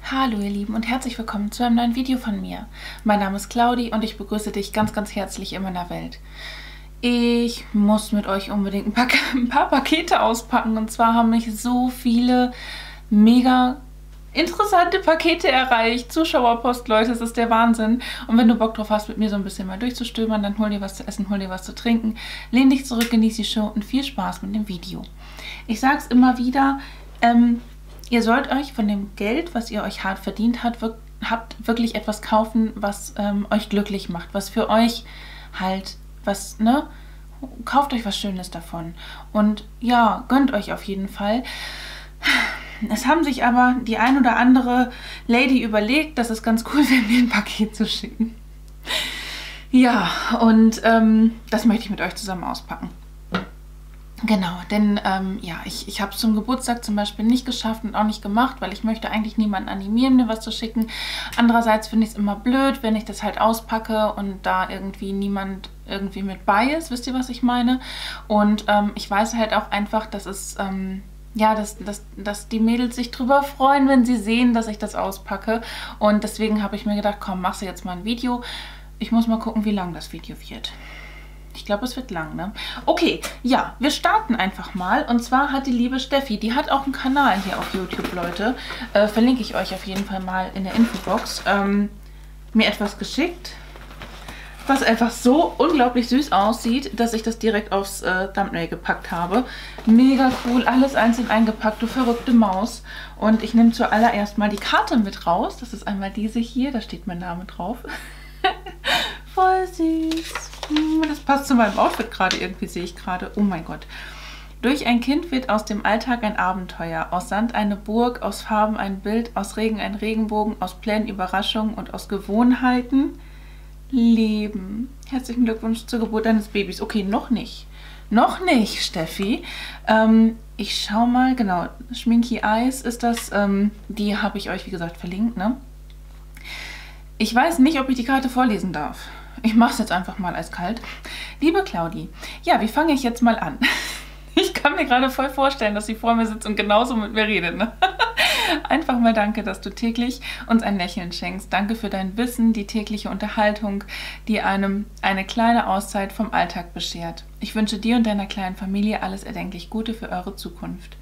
Hallo ihr Lieben und herzlich willkommen zu einem neuen Video von mir. Mein Name ist Claudi und ich begrüße dich ganz, ganz herzlich in meiner Welt. Ich muss mit euch unbedingt ein paar Pakete auspacken, und zwar haben mich so viele mega interessante Pakete erreicht. Zuschauerpost, Leute, das ist der Wahnsinn. Und wenn du Bock drauf hast, mit mir so ein bisschen mal durchzustöbern, dann hol dir was zu essen, hol dir was zu trinken, lehn dich zurück, genieß die Show und viel Spaß mit dem Video. Ich sage es immer wieder, ihr sollt euch von dem Geld, was ihr euch hart verdient habt, wirklich etwas kaufen, was euch glücklich macht, was für euch halt, was, ne? Kauft euch was Schönes davon. Und ja, gönnt euch auf jeden Fall. Es haben sich aber die ein oder andere Lady überlegt, dass es ganz cool wäre, mir ein Paket zu schicken. Ja, und das möchte ich mit euch zusammen auspacken. Genau, denn ja, ich habe es zum Geburtstag zum Beispiel nicht geschafft und auch nicht gemacht, weil ich möchte eigentlich niemanden animieren, mir was zu schicken. Andererseits finde ich es immer blöd, wenn ich das halt auspacke und da irgendwie niemand irgendwie mit bei ist. Wisst ihr, was ich meine? Und ich weiß halt auch einfach, dass es, ja, dass die Mädels sich drüber freuen, wenn sie sehen, dass ich das auspacke. Und deswegen habe ich mir gedacht, komm, machst du jetzt mal ein Video. Ich muss mal gucken, wie lang das Video wird. Ich glaube, es wird lang, ne? Okay, ja, wir starten einfach mal. Und zwar hat die liebe Steffi, die hat auch einen Kanal hier auf YouTube, Leute. Verlinke ich euch auf jeden Fall mal in der Infobox. Mir etwas geschickt, was einfach so unglaublich süß aussieht, dass ich das direkt aufs Thumbnail gepackt habe. Mega cool, alles einzeln eingepackt, du verrückte Maus. Und ich nehme zuallererst mal die Karte mit raus. Das ist einmal diese hier, da steht mein Name drauf. Voll süß. Das passt zu meinem Outfit gerade irgendwie, sehe ich gerade. Oh mein Gott. Durch ein Kind wird aus dem Alltag ein Abenteuer, aus Sand eine Burg, aus Farben ein Bild, aus Regen ein Regenbogen, aus Plänen Überraschungen und aus Gewohnheiten Leben. Herzlichen Glückwunsch zur Geburt deines Babys. Okay, noch nicht. Noch nicht, Steffi. Ich schau mal, genau, Schminky Eyes ist das. Die habe ich euch, wie gesagt, verlinkt, ne? Ich weiß nicht, ob ich die Karte vorlesen darf. Ich mache es jetzt einfach mal eiskalt. Liebe Claudi, ja, wie fange ich jetzt mal an? Ich kann mir gerade voll vorstellen, dass sie vor mir sitzt und genauso mit mir redet, ne? Einfach mal danke, dass du täglich uns ein Lächeln schenkst. Danke für dein Wissen, die tägliche Unterhaltung, die einem eine kleine Auszeit vom Alltag beschert. Ich wünsche dir und deiner kleinen Familie alles erdenklich Gute für eure Zukunft.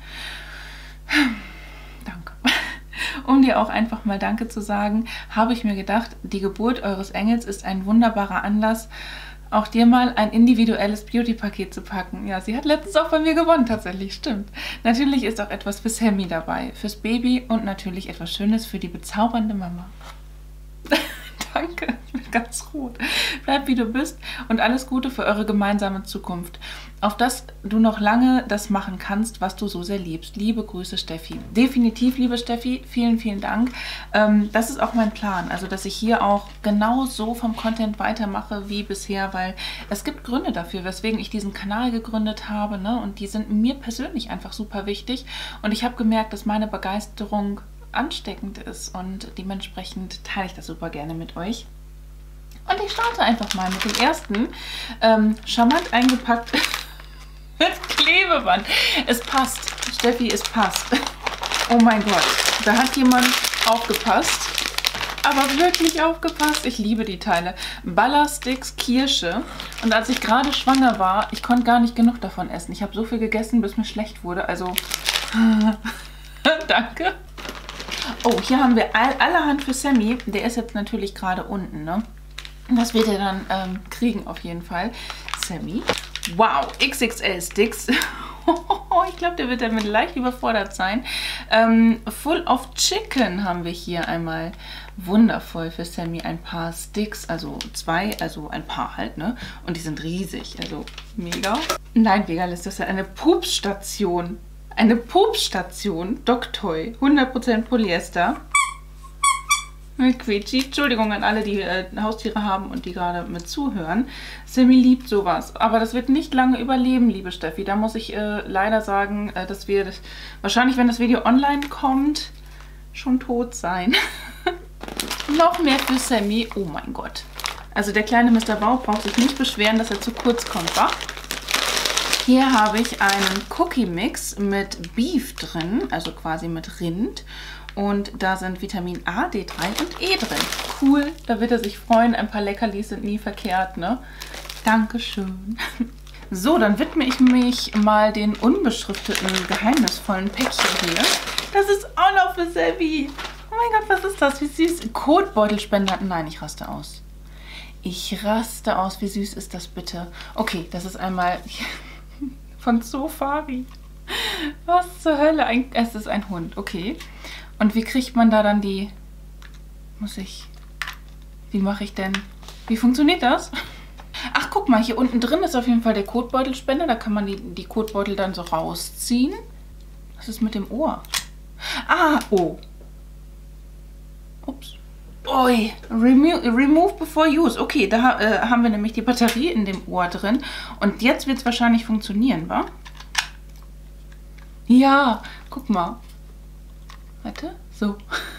Danke. Um dir auch einfach mal Danke zu sagen, habe ich mir gedacht, die Geburt eures Engels ist ein wunderbarer Anlass, auch dir mal ein individuelles Beauty-Paket zu packen. Ja, sie hat letztens auch bei mir gewonnen, tatsächlich, stimmt. Natürlich ist auch etwas für Sammy dabei, fürs Baby und natürlich etwas Schönes für die bezaubernde Mama. Danke, ich bin ganz rot. Bleib wie du bist und alles Gute für eure gemeinsame Zukunft. Auf dass du noch lange das machen kannst, was du so sehr liebst. Liebe Grüße, Steffi. Definitiv, liebe Steffi, vielen, vielen Dank. Das ist auch mein Plan, also dass ich hier auch genau so vom Content weitermache wie bisher, weil es gibt Gründe dafür, weswegen ich diesen Kanal gegründet habe, ne? Und die sind mir persönlich einfach super wichtig. Und ich habe gemerkt, dass meine Begeisterung ansteckend ist und dementsprechend teile ich das super gerne mit euch. Und ich starte einfach mal mit dem ersten, charmant eingepackt mit Klebeband. Es passt, Steffi, es passt. Oh mein Gott, da hat jemand aufgepasst, aber wirklich aufgepasst. Ich liebe die Teile. Ballersticks Kirsche. Und als ich gerade schwanger war, ich konnte gar nicht genug davon essen. Ich habe so viel gegessen, bis mir schlecht wurde, also danke. Oh, hier haben wir allerhand für Sammy. Der ist jetzt natürlich gerade unten, ne? Das wird er dann kriegen auf jeden Fall. Sammy. Wow, XXL Sticks. Ich glaube, der wird damit leicht überfordert sein. Full of Chicken haben wir hier einmal. Wundervoll für Sammy. Ein paar Sticks, also zwei, also ein paar halt, ne? Und die sind riesig, also mega. Nein, Vegan ist das ja eine Pupsstation. Eine Pupsstation, Doctoy, 100% Polyester. Mit Quietschi. Entschuldigung an alle, die Haustiere haben und die gerade mit zuhören. Sammy liebt sowas. Aber das wird nicht lange überleben, liebe Steffi. Da muss ich leider sagen, dass wir wahrscheinlich, wenn das Video online kommt, schon tot sein. Noch mehr für Sammy. Oh mein Gott. Also der kleine Mr. Bauch braucht sich nicht beschweren, dass er zu kurz kommt, wa? Hier habe ich einen Cookie Mix mit Beef drin, also quasi mit Rind. Und da sind Vitamin A, D3 und E drin. Cool, da wird er sich freuen. Ein paar Leckerlis sind nie verkehrt, ne? Dankeschön. So, dann widme ich mich mal den unbeschrifteten, geheimnisvollen Päckchen hier. Das ist auch noch für Sebi. Oh mein Gott, was ist das? Wie süß. Kotbeutelspender. Nein, ich raste aus. Ich raste aus. Wie süß ist das bitte? Okay, das ist einmal von Sofari. Was zur Hölle? Es ist ein Hund. Okay. Und wie kriegt man da dann die... Wie mache ich denn? Wie funktioniert das? Ach, guck mal, hier unten drin ist auf jeden Fall der Kotbeutelspender. Da kann man die Kotbeutel dann so rausziehen. Was ist mit dem Ohr? Ah, oh. Ups. Ui, remove before use. Okay, da haben wir nämlich die Batterie in dem Ohr drin. Und jetzt wird es wahrscheinlich funktionieren, wa? Ja, guck mal. Warte, so.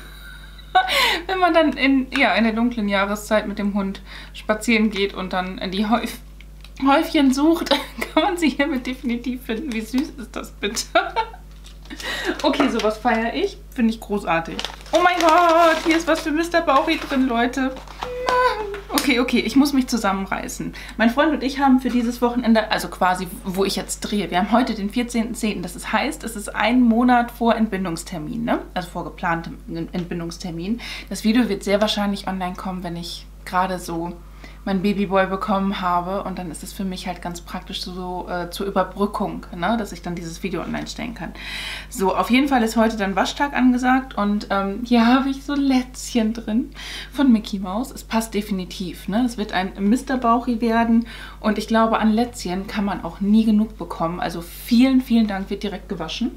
Wenn man dann in der dunklen Jahreszeit mit dem Hund spazieren geht und dann die Häufchen sucht, kann man sie hiermit definitiv finden. Wie süß ist das bitte? Okay, sowas feiere ich. Finde ich großartig. Oh mein Gott, hier ist was für Mr. Bauchi drin, Leute. Okay, ich muss mich zusammenreißen. Mein Freund und ich haben für dieses Wochenende, also quasi, wo ich jetzt drehe, wir haben heute den 14.10. Das heißt, es ist ein Monat vor Entbindungstermin, ne? Also vor geplantem Entbindungstermin. Das Video wird sehr wahrscheinlich online kommen, wenn ich gerade so meinen Babyboy bekommen habe. Und dann ist es für mich halt ganz praktisch so zur Überbrückung, ne? Dass ich dann dieses Video online stellen kann. So, auf jeden Fall ist heute dann Waschtag angesagt. Und hier habe ich so ein Lätzchen drin von Mickey Mouse. Es passt definitiv, ne? Es wird ein Mr. Bauchi werden. Und ich glaube, an Lätzchen kann man auch nie genug bekommen. Also vielen, vielen Dank, wird direkt gewaschen.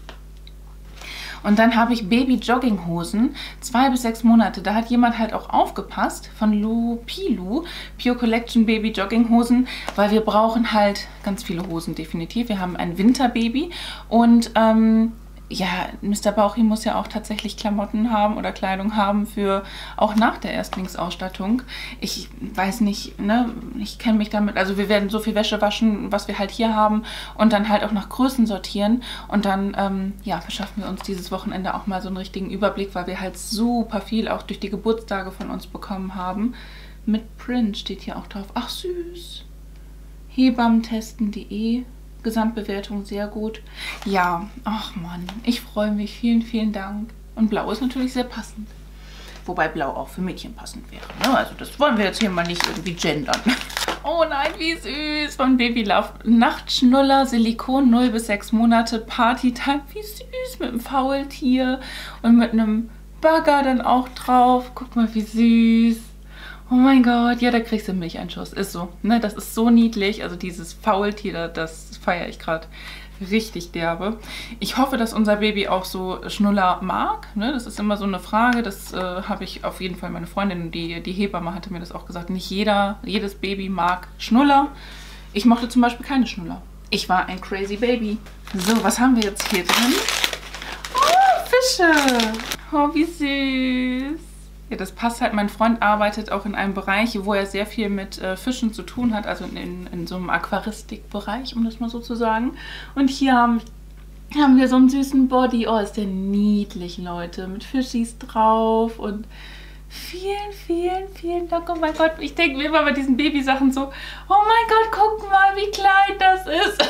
Und dann habe ich Baby-Jogginghosen, 2 bis 6 Monate. Da hat jemand halt auch aufgepasst von Lupilu, Pure Collection Baby-Jogginghosen, weil wir brauchen halt ganz viele Hosen definitiv. Wir haben ein Winterbaby und ja, Mr. Bauchi muss ja auch tatsächlich Klamotten haben oder Kleidung haben für auch nach der Erstlingsausstattung. Ich weiß nicht, ne, ich kenne mich damit, also wir werden so viel Wäsche waschen, was wir halt hier haben und dann halt auch nach Größen sortieren und dann, ja, verschaffen wir uns dieses Wochenende auch mal so einen richtigen Überblick, weil wir halt super viel auch durch die Geburtstage von uns bekommen haben. Mit Print steht hier auch drauf. Ach, süß. Hebammentesten.de Gesamtbewertung sehr gut. Ja, ach Mann, ich freue mich. Vielen, vielen Dank. Und Blau ist natürlich sehr passend. Wobei Blau auch für Mädchen passend wäre. Ne? Also das wollen wir jetzt hier mal nicht irgendwie gendern. Oh nein, wie süß. Von Baby Love. Nachtschnuller, Silikon, 0 bis 6 Monate, Partytime. Wie süß mit einem Faultier und mit einem Bagger dann auch drauf. Guck mal, wie süß. Oh mein Gott, ja, da kriegst du einen Milcheinschuss. Ist so, ne? Das ist so niedlich. Also dieses Faultier, das feiere ich gerade richtig derbe. Ich hoffe, dass unser Baby auch so Schnuller mag. Ne? Das ist immer so eine Frage. Das habe ich auf jeden Fall, meine Freundin, die Hebamme hatte mir das auch gesagt. Nicht jedes Baby mag Schnuller. Ich mochte zum Beispiel keine Schnuller. Ich war ein crazy Baby. So, was haben wir jetzt hier drin? Oh, Fische. Oh, wie süß. Ja, das passt halt. Mein Freund arbeitet auch in einem Bereich, wo er sehr viel mit Fischen zu tun hat, also in so einem Aquaristikbereich, um das mal so zu sagen. Und hier haben wir so einen süßen Body. Oh, ist der niedlich, Leute, mit Fischis drauf und vielen, vielen, vielen Dank. Oh mein Gott, ich denke mir immer bei diesen Babysachen so, oh mein Gott, guck mal, wie klein das ist.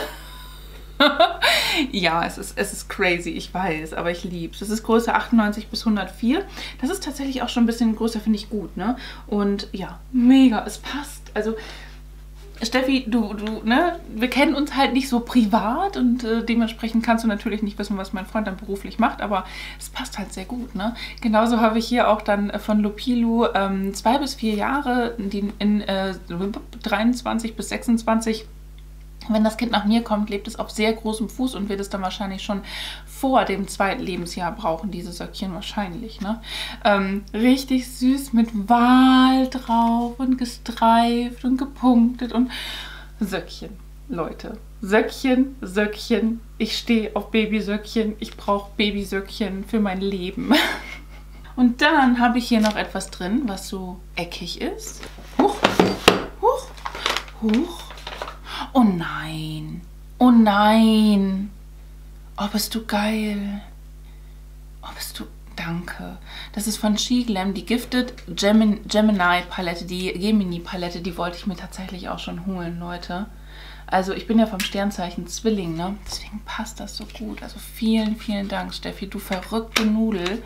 Ja, es ist crazy, ich weiß, aber ich liebe es. Es ist Größe 98 bis 104. Das ist tatsächlich auch schon ein bisschen größer, finde ich gut, ne? Und ja, mega, es passt. Also, Steffi, du, ne? Wir kennen uns halt nicht so privat und dementsprechend kannst du natürlich nicht wissen, was mein Freund dann beruflich macht, aber es passt halt sehr gut, ne? Genauso habe ich hier auch dann von Lupilu 2 bis 4 Jahre, die in 23 bis 26. Wenn das Kind nach mir kommt, lebt es auf sehr großem Fuß und wird es dann wahrscheinlich schon vor dem 2. Lebensjahr brauchen, diese Söckchen wahrscheinlich, ne? Richtig süß mit Wal drauf und gestreift und gepunktet und Söckchen, Leute. Söckchen, Söckchen. Ich stehe auf Babysöckchen. Ich brauche Babysöckchen für mein Leben. Und dann habe ich hier noch etwas drin, was so eckig ist. Huch, huch, huch. Oh nein. Oh nein. Oh, bist du geil. Oh, bist du Danke. Das ist von Shiglam, die Gifted Gemini Palette, die Gemini Palette, die wollte ich mir tatsächlich auch schon holen, Leute. Also ich bin ja vom Sternzeichen Zwilling, ne? Deswegen passt das so gut. Also vielen, vielen Dank, Steffi, du verrückte Nudel.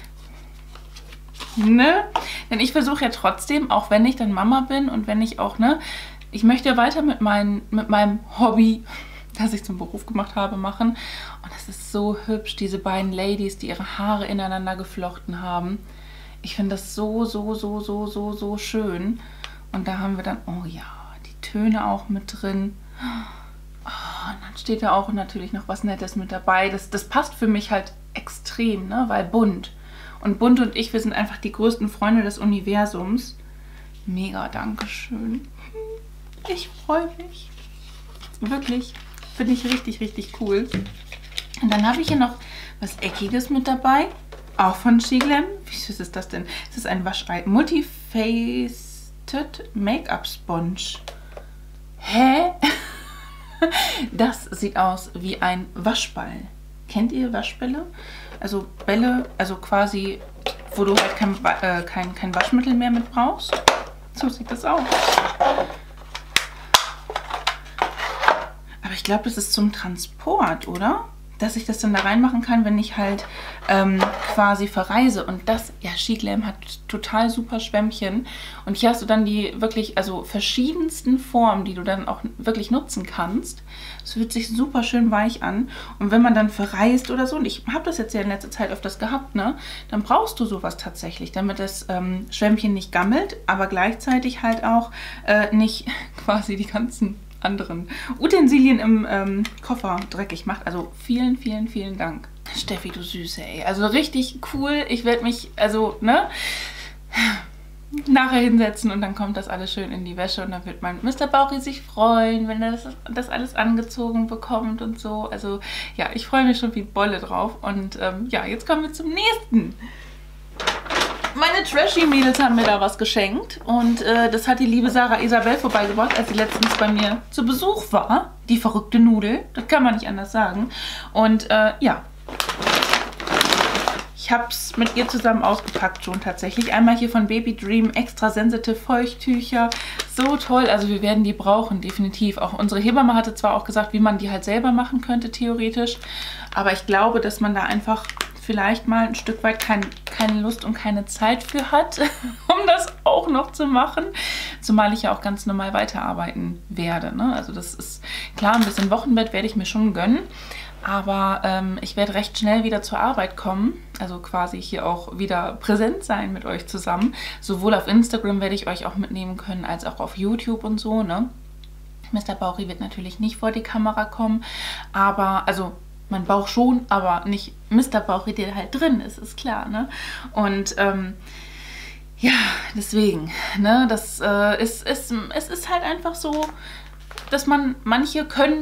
Ne? Denn ich versuche ja trotzdem, auch wenn ich dann Mama bin und wenn ich auch, ne? Ich möchte ja weiter mit meinem Hobby, das ich zum Beruf gemacht habe, machen. Und es ist so hübsch, diese beiden Ladies, die ihre Haare ineinander geflochten haben. Ich finde das so, so, so, so, so, so schön. Und da haben wir dann, oh ja, die Töne auch mit drin. Oh, und dann steht da auch natürlich noch was Nettes mit dabei. Das passt für mich halt extrem, ne? Weil bunt. Und Bunt und ich, wir sind einfach die größten Freunde des Universums. Mega, Dankeschön. Ich freue mich. Wirklich. Finde ich richtig, richtig cool. Und dann habe ich hier noch was Eckiges mit dabei. Auch von Shiglam. Wie süß ist das denn? Es ist ein Waschei. Multifaced Make-up Sponge. Hä? Das sieht aus wie ein Waschball. Kennt ihr Waschbälle? Also Bälle, also quasi, wo du halt kein Waschmittel mehr mit brauchst. So sieht das aus. Aber ich glaube, das ist zum Transport, oder? Dass ich das dann da reinmachen kann, wenn ich halt quasi verreise. Und das, ja, Shiglam hat total super Schwämmchen. Und hier hast du dann die wirklich, also verschiedensten Formen, die du dann auch wirklich nutzen kannst. Es fühlt sich super schön weich an. Und wenn man dann verreist oder so, und ich habe das jetzt ja in letzter Zeit öfters gehabt, ne, dann brauchst du sowas tatsächlich, damit das Schwämmchen nicht gammelt, aber gleichzeitig halt auch nicht quasi die ganzen anderen Utensilien im Koffer dreckig macht. Also vielen, vielen, vielen Dank. Steffi, du Süße, ey. Also richtig cool. Ich werde mich, also, ne, nachher hinsetzen und dann kommt das alles schön in die Wäsche und dann wird mein Mr. Bauchi sich freuen, wenn er das alles angezogen bekommt und so. Also, ja, ich freue mich schon wie Bolle drauf. Und ja, jetzt kommen wir zum nächsten. Meine Trashy-Mädels haben mir da was geschenkt und das hat die liebe Sarah Isabel vorbeigebracht, als sie letztens bei mir zu Besuch war. Die verrückte Nudel, das kann man nicht anders sagen. Und ja, ich habe es mit ihr zusammen ausgepackt schon tatsächlich. Einmal hier von Baby Dream Extra Sensitive Feuchttücher. So toll, also wir werden die brauchen, definitiv. Auch unsere Hebamme hatte zwar auch gesagt, wie man die halt selber machen könnte, theoretisch. Aber ich glaube, dass man da einfach vielleicht mal ein Stück weit keine Lust und keine Zeit für hat, um das auch noch zu machen. Zumal ich ja auch ganz normal weiterarbeiten werde, ne? Also das ist klar, ein bisschen Wochenbett werde ich mir schon gönnen. Aber ich werde recht schnell wieder zur Arbeit kommen, also quasi hier auch wieder präsent sein mit euch zusammen. Sowohl auf Instagram werde ich euch auch mitnehmen können, als auch auf YouTube und so, ne? Mr. Bauchi wird natürlich nicht vor die Kamera kommen, aber, also mein Bauch schon, aber nicht Mr. Bauchi, der halt drin ist klar, ne? Und ja, deswegen, ne, das es ist halt einfach so, dass manche können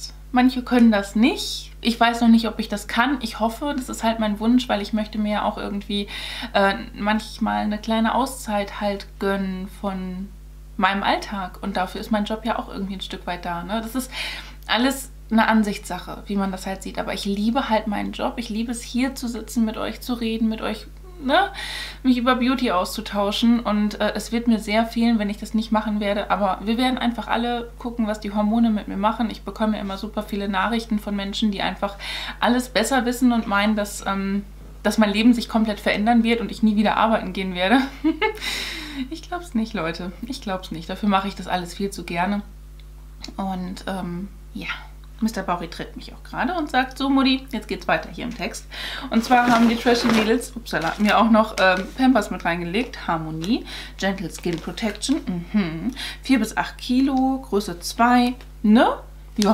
das nicht. Ich weiß noch nicht, ob ich das kann. Ich hoffe, das ist halt mein Wunsch, weil ich möchte mir ja auch irgendwie manchmal eine kleine Auszeit halt gönnen von meinem Alltag. Und dafür ist mein Job ja auch irgendwie ein Stück weit da, ne? Das ist alles eine Ansichtssache, wie man das halt sieht. Aber ich liebe halt meinen Job. Ich liebe es, hier zu sitzen, mit euch zu reden, mit euch, ne, mich über Beauty auszutauschen. Und es wird mir sehr fehlen, wenn ich das nicht machen werde. Aber wir werden einfach alle gucken, was die Hormone mit mir machen. Ich bekomme ja immer super viele Nachrichten von Menschen, die einfach alles besser wissen und meinen, dass mein Leben sich komplett verändern wird und ich nie wieder arbeiten gehen werde. Ich glaube es nicht, Leute. Ich glaube es nicht. Dafür mache ich das alles viel zu gerne. Und ja, Mr. Bauchi tritt mich auch gerade und sagt, so Mutti, jetzt geht's weiter hier im Text. Und zwar haben die Trashy Mädels, upsala, mir auch noch Pampers mit reingelegt. Harmonie, Gentle Skin Protection, 4 bis 8 Kilo, Größe 2, ne? Ja,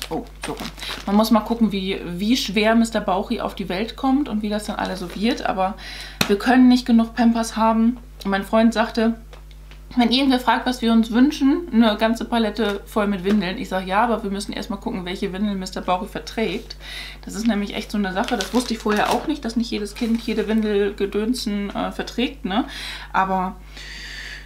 man muss mal gucken, wie schwer Mr. Bauchi auf die Welt kommt und wie das dann alles so wird. Aber wir können nicht genug Pampers haben. Und mein Freund sagte, wenn irgendwer fragt, was wir uns wünschen, eine ganze Palette voll mit Windeln. Ich sage, ja, aber wir müssen erstmal gucken, welche Windeln Mr. Bauchi verträgt. Das ist nämlich echt so eine Sache, das wusste ich vorher auch nicht, dass nicht jedes Kind jede Windel gedönsen verträgt, ne? Aber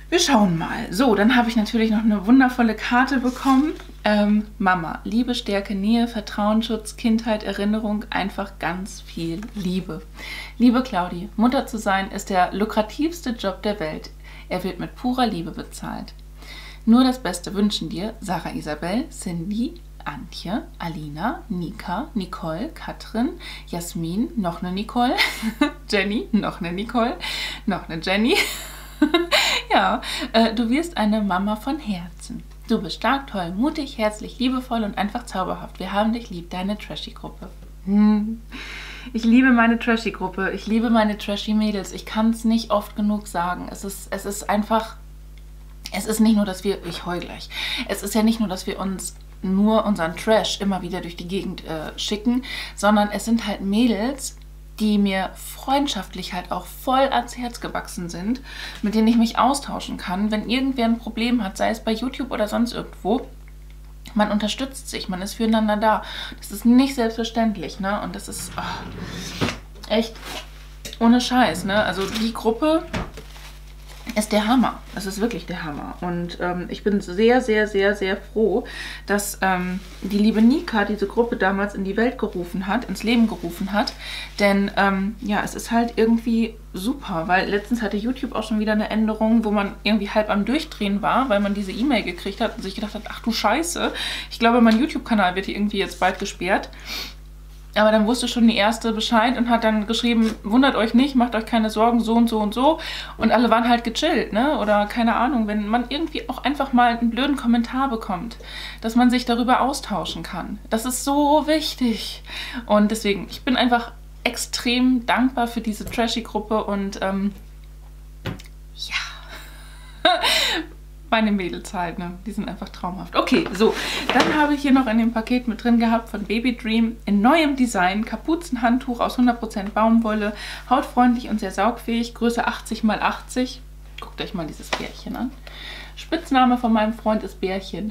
Wir schauen mal. So, dann habe ich natürlich noch eine wundervolle Karte bekommen. Mama, Liebe, Stärke, Nähe, Vertrauen, Schutz, Kindheit, Erinnerung, einfach ganz viel Liebe. Liebe Claudi, Mutter zu sein ist der lukrativste Job der Welt. Er wird mit purer Liebe bezahlt. Nur das Beste wünschen dir Sarah Isabel, Cindy, Antje, Alina, Nika, Nicole, Katrin, Jasmin, noch eine Nicole, Jenny, noch eine Nicole, noch eine Jenny. Ja, du wirst eine Mama von Herzen. Du bist stark, toll, mutig, herzlich, liebevoll und einfach zauberhaft. Wir haben dich lieb, deine Trashy-Gruppe. Ich liebe meine Trashy-Gruppe. Ich liebe meine Trashy-Mädels. Ich kann es nicht oft genug sagen. Es ist einfach... Es ist nicht nur, dass wir... Ich heul gleich. Es ist ja nicht nur, dass wir uns nur unseren Trash immer wieder durch die Gegend schicken, sondern es sind halt Mädels, die mir freundschaftlich halt auch voll ans Herz gewachsen sind, mit denen ich mich austauschen kann, wenn irgendwer ein Problem hat, sei es bei YouTube oder sonst irgendwo. Man unterstützt sich, man ist füreinander da. Das ist nicht selbstverständlich, ne? Und das ist echt ohne Scheiß, ne? Also die Gruppe ist der Hammer. Es ist wirklich der Hammer. Und ich bin sehr, sehr, sehr, sehr froh, dass die liebe Nika diese Gruppe damals in die Welt gerufen hat, ins Leben gerufen hat. Denn ja, es ist halt irgendwie super, weil letztens hatte YouTube auch schon wieder eine Änderung, wo man irgendwie halb am Durchdrehen war, weil man diese E-Mail gekriegt hat und sich gedacht hat, ach du Scheiße, ich glaube, mein YouTube-Kanal wird hier irgendwie jetzt bald gesperrt. Aber dann wusste schon die Erste Bescheid und hat dann geschrieben, wundert euch nicht, macht euch keine Sorgen, so und so und so. Und alle waren halt gechillt, ne? Oder keine Ahnung, wenn man irgendwie auch einfach mal einen blöden Kommentar bekommt, dass man sich darüber austauschen kann. Das ist so wichtig. Und deswegen, ich bin einfach extrem dankbar für diese Trashy-Gruppe und ja... Meine Mädels halt, ne? Die sind einfach traumhaft. Okay, so. Dann habe ich hier noch in dem Paket mit drin gehabt von Baby Dream in neuem Design. Kapuzenhandtuch aus 100% Baumwolle. Hautfreundlich und sehr saugfähig. Größe 80 x 80. Guckt euch mal dieses Bärchen an. Spitzname von meinem Freund ist Bärchen.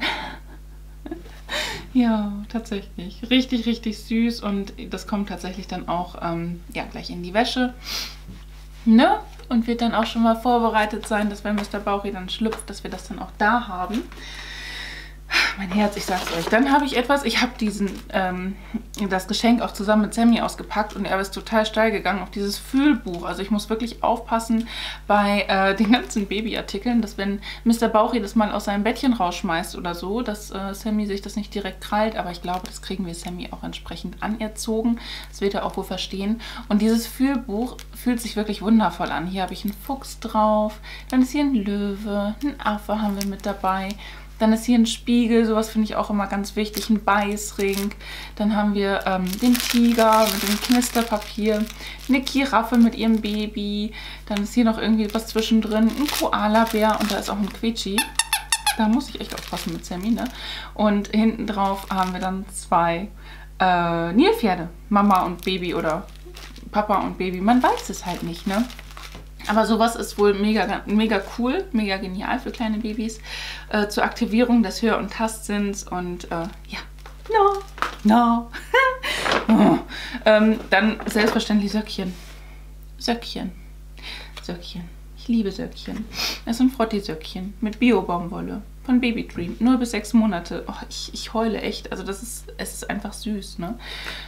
Ja, tatsächlich. Richtig, richtig süß. Und das kommt tatsächlich dann auch ja, gleich in die Wäsche. Ne? Und wird dann auch schon mal vorbereitet sein, dass wenn Mr. Bauchi dann schlüpft, dass wir das dann auch da haben. Mein Herz, ich sag's euch. Dann habe ich etwas, ich habe das Geschenk auch zusammen mit Sammy ausgepackt und er ist total steil gegangen auf dieses Fühlbuch. Also ich muss wirklich aufpassen bei den ganzen Babyartikeln, dass wenn Mr. Bauchi das mal aus seinem Bettchen rausschmeißt oder so, dass Sammy sich das nicht direkt krallt. Aber ich glaube, das kriegen wir Sammy auch entsprechend anerzogen. Das wird er auch wohl verstehen. Und dieses Fühlbuch fühlt sich wirklich wundervoll an. Hier habe ich einen Fuchs drauf, dann ist hier ein Löwe, ein Affe haben wir mit dabei. Dann ist hier ein Spiegel, sowas finde ich auch immer ganz wichtig, ein Beißring. Dann haben wir den Tiger mit dem Knisterpapier, eine Giraffe mit ihrem Baby. Dann ist hier noch irgendwie was zwischendrin, ein Koalabär und da ist auch ein Quetschi. Da muss ich echt aufpassen mit Sammy, ne? Und hinten drauf haben wir dann zwei Nilpferde, Mama und Baby oder Papa und Baby. Man weiß es halt nicht, ne? Aber sowas ist wohl mega, mega cool, mega genial für kleine Babys. Zur Aktivierung des Hör- und Tastsinns und ja, no. Oh. Dann selbstverständlich Söckchen. Söckchen. Ich liebe Söckchen. Das sind Frotti-Söckchen mit Bio-Baumwolle von Baby Dream. 0 bis 6 Monate. Oh, ich heule echt. Also es ist einfach süß, ne?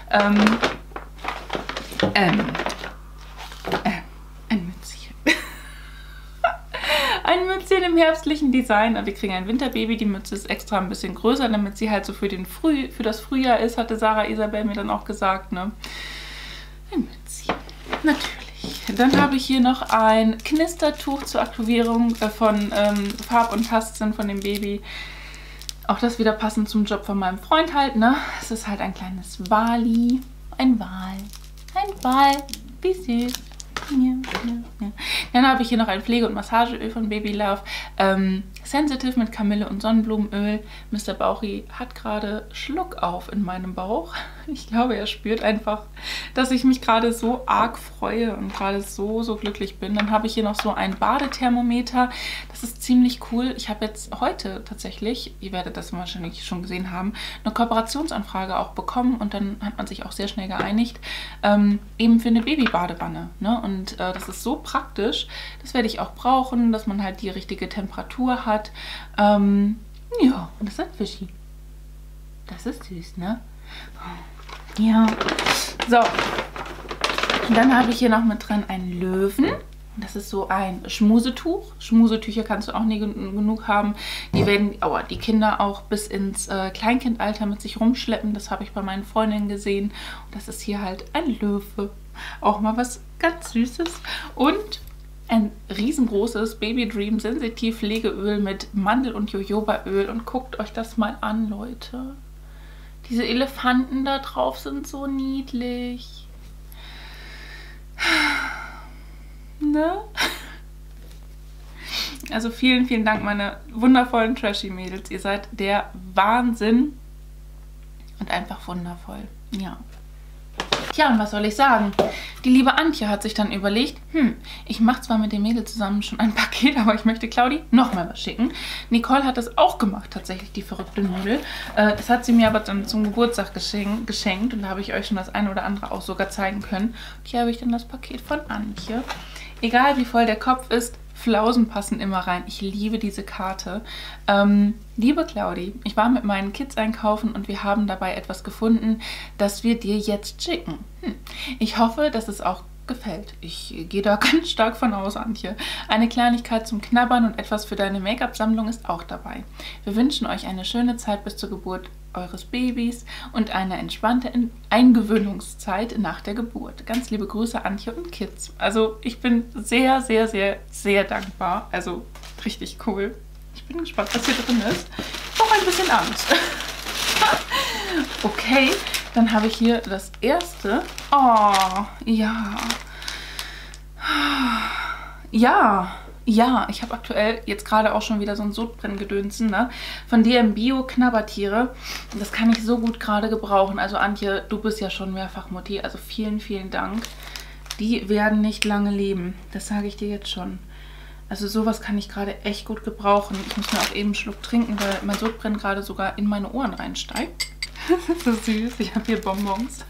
Ein Mützchen. Ein Mützchen im herbstlichen Design. Und wir kriegen ein Winterbaby. Die Mütze ist extra ein bisschen größer, damit sie halt so für das Frühjahr ist, hatte Sarah Isabel mir dann auch gesagt, ne? Ein Mützchen. Natürlich. Dann habe ich hier noch ein Knistertuch zur Aktivierung von Farb- und Tastsinn von dem Baby. Auch das wieder passend zum Job von meinem Freund halt, ne? Es ist halt ein kleines Wali. Ein Wal. Wie süß. Ja. Dann habe ich hier noch ein Pflege- und Massageöl von Baby Love. Sensitive mit Kamille und Sonnenblumenöl. Mr. Bauchi hat gerade Schluck auf in meinem Bauch. Ich glaube, er spürt einfach, dass ich mich gerade so arg freue und gerade so glücklich bin. Dann habe ich hier noch so ein Badethermometer. Das ist ziemlich cool. Ich habe jetzt heute tatsächlich, ihr werdet das wahrscheinlich schon gesehen haben, eine Kooperationsanfrage auch bekommen und dann hat man sich auch sehr schnell geeinigt, eben für eine Babybadewanne. Ne? Und das ist so praktisch. Das werde ich auch brauchen, dass man halt die richtige Temperatur hat. Ja, und das ist ein Fischi. Das ist süß, ne? Ja. So. Und dann habe ich hier noch mit drin einen Löwen. Das ist so ein Schmusetuch. Schmusetücher kannst du auch nie genug haben. Die werden die Kinder auch bis ins Kleinkindalter mit sich rumschleppen. Das habe ich bei meinen Freundinnen gesehen. Und das ist hier halt ein Löwe. Auch mal was ganz Süßes. Und ein riesengroßes Baby Dream Sensitiv Pflegeöl mit Mandel- und Jojobaöl. Und guckt euch das mal an, Leute. Diese Elefanten da drauf sind so niedlich. Ne? Also vielen, vielen Dank, meine wundervollen Trashy-Mädels. Ihr seid der Wahnsinn und einfach wundervoll. Ja. Tja, und was soll ich sagen? Die liebe Antje hat sich dann überlegt, ich mache zwar mit dem Mädel zusammen schon ein Paket, aber ich möchte Claudi nochmal was schicken. Nicole hat das auch gemacht, tatsächlich, die verrückte Nudel. Das hat sie mir aber dann zum Geburtstag geschenkt und da habe ich euch schon das eine oder andere auch sogar zeigen können. Und hier habe ich dann das Paket von Antje. Egal wie voll der Kopf ist, Flausen passen immer rein. Ich liebe diese Karte. Liebe Claudi, ich war mit meinen Kids einkaufen und wir haben dabei etwas gefunden, das wir dir jetzt schicken. Ich hoffe, dass es auch gefällt. Ich gehe da ganz stark von aus, Antje. Eine Kleinigkeit zum Knabbern und etwas für deine Make-up-Sammlung ist auch dabei. Wir wünschen euch eine schöne Zeit bis zur Geburt eures Babys und eine entspannte Eingewöhnungszeit nach der Geburt. Ganz liebe Grüße, Antje und Kids. Also ich bin sehr, sehr, sehr, sehr dankbar. Also richtig cool. Ich bin gespannt, was hier drin ist. Ich habe auch ein bisschen Angst. Okay, dann habe ich hier das erste. Oh, ja. Ja, ich habe aktuell jetzt gerade auch schon wieder so ein Sodbrenngedönsen, ne? Von DM Bio Knabbertiere. Das kann ich so gut gerade gebrauchen. Also Antje, du bist ja schon mehrfach Mutti. Also vielen, vielen Dank. Die werden nicht lange leben. Das sage ich dir jetzt schon. Also sowas kann ich gerade echt gut gebrauchen. Ich muss mir auch eben einen Schluck trinken, weil mein Sodbrennen gerade sogar in meine Ohren reinsteigt. Das ist so süß. Ich habe hier Bonbons.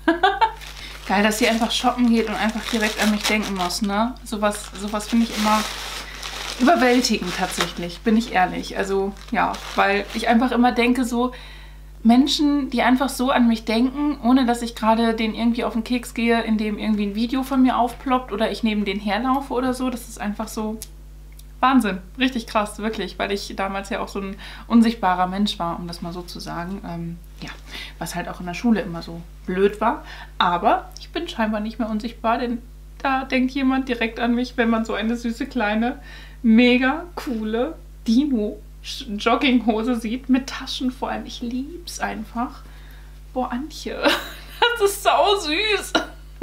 Geil, dass sie einfach shoppen geht und einfach direkt an mich denken muss, ne? Sowas finde ich immer überwältigend tatsächlich, bin ich ehrlich. Also ja, weil ich einfach immer denke so, Menschen, die einfach so an mich denken, ohne dass ich gerade denen irgendwie auf den Keks gehe, indem irgendwie ein Video von mir aufploppt oder ich neben denen herlaufe oder so, das ist einfach so Wahnsinn. Richtig krass, wirklich, weil ich damals ja auch so ein unsichtbarer Mensch war, um das mal so zu sagen. Ja, was halt auch in der Schule immer so blöd war. Aber ich bin scheinbar nicht mehr unsichtbar, denn da denkt jemand direkt an mich, wenn man so eine süße, kleine, mega coole Dino-Jogginghose sieht, mit Taschen vor allem. Ich lieb's einfach. Boah, Antje, das ist sau süß.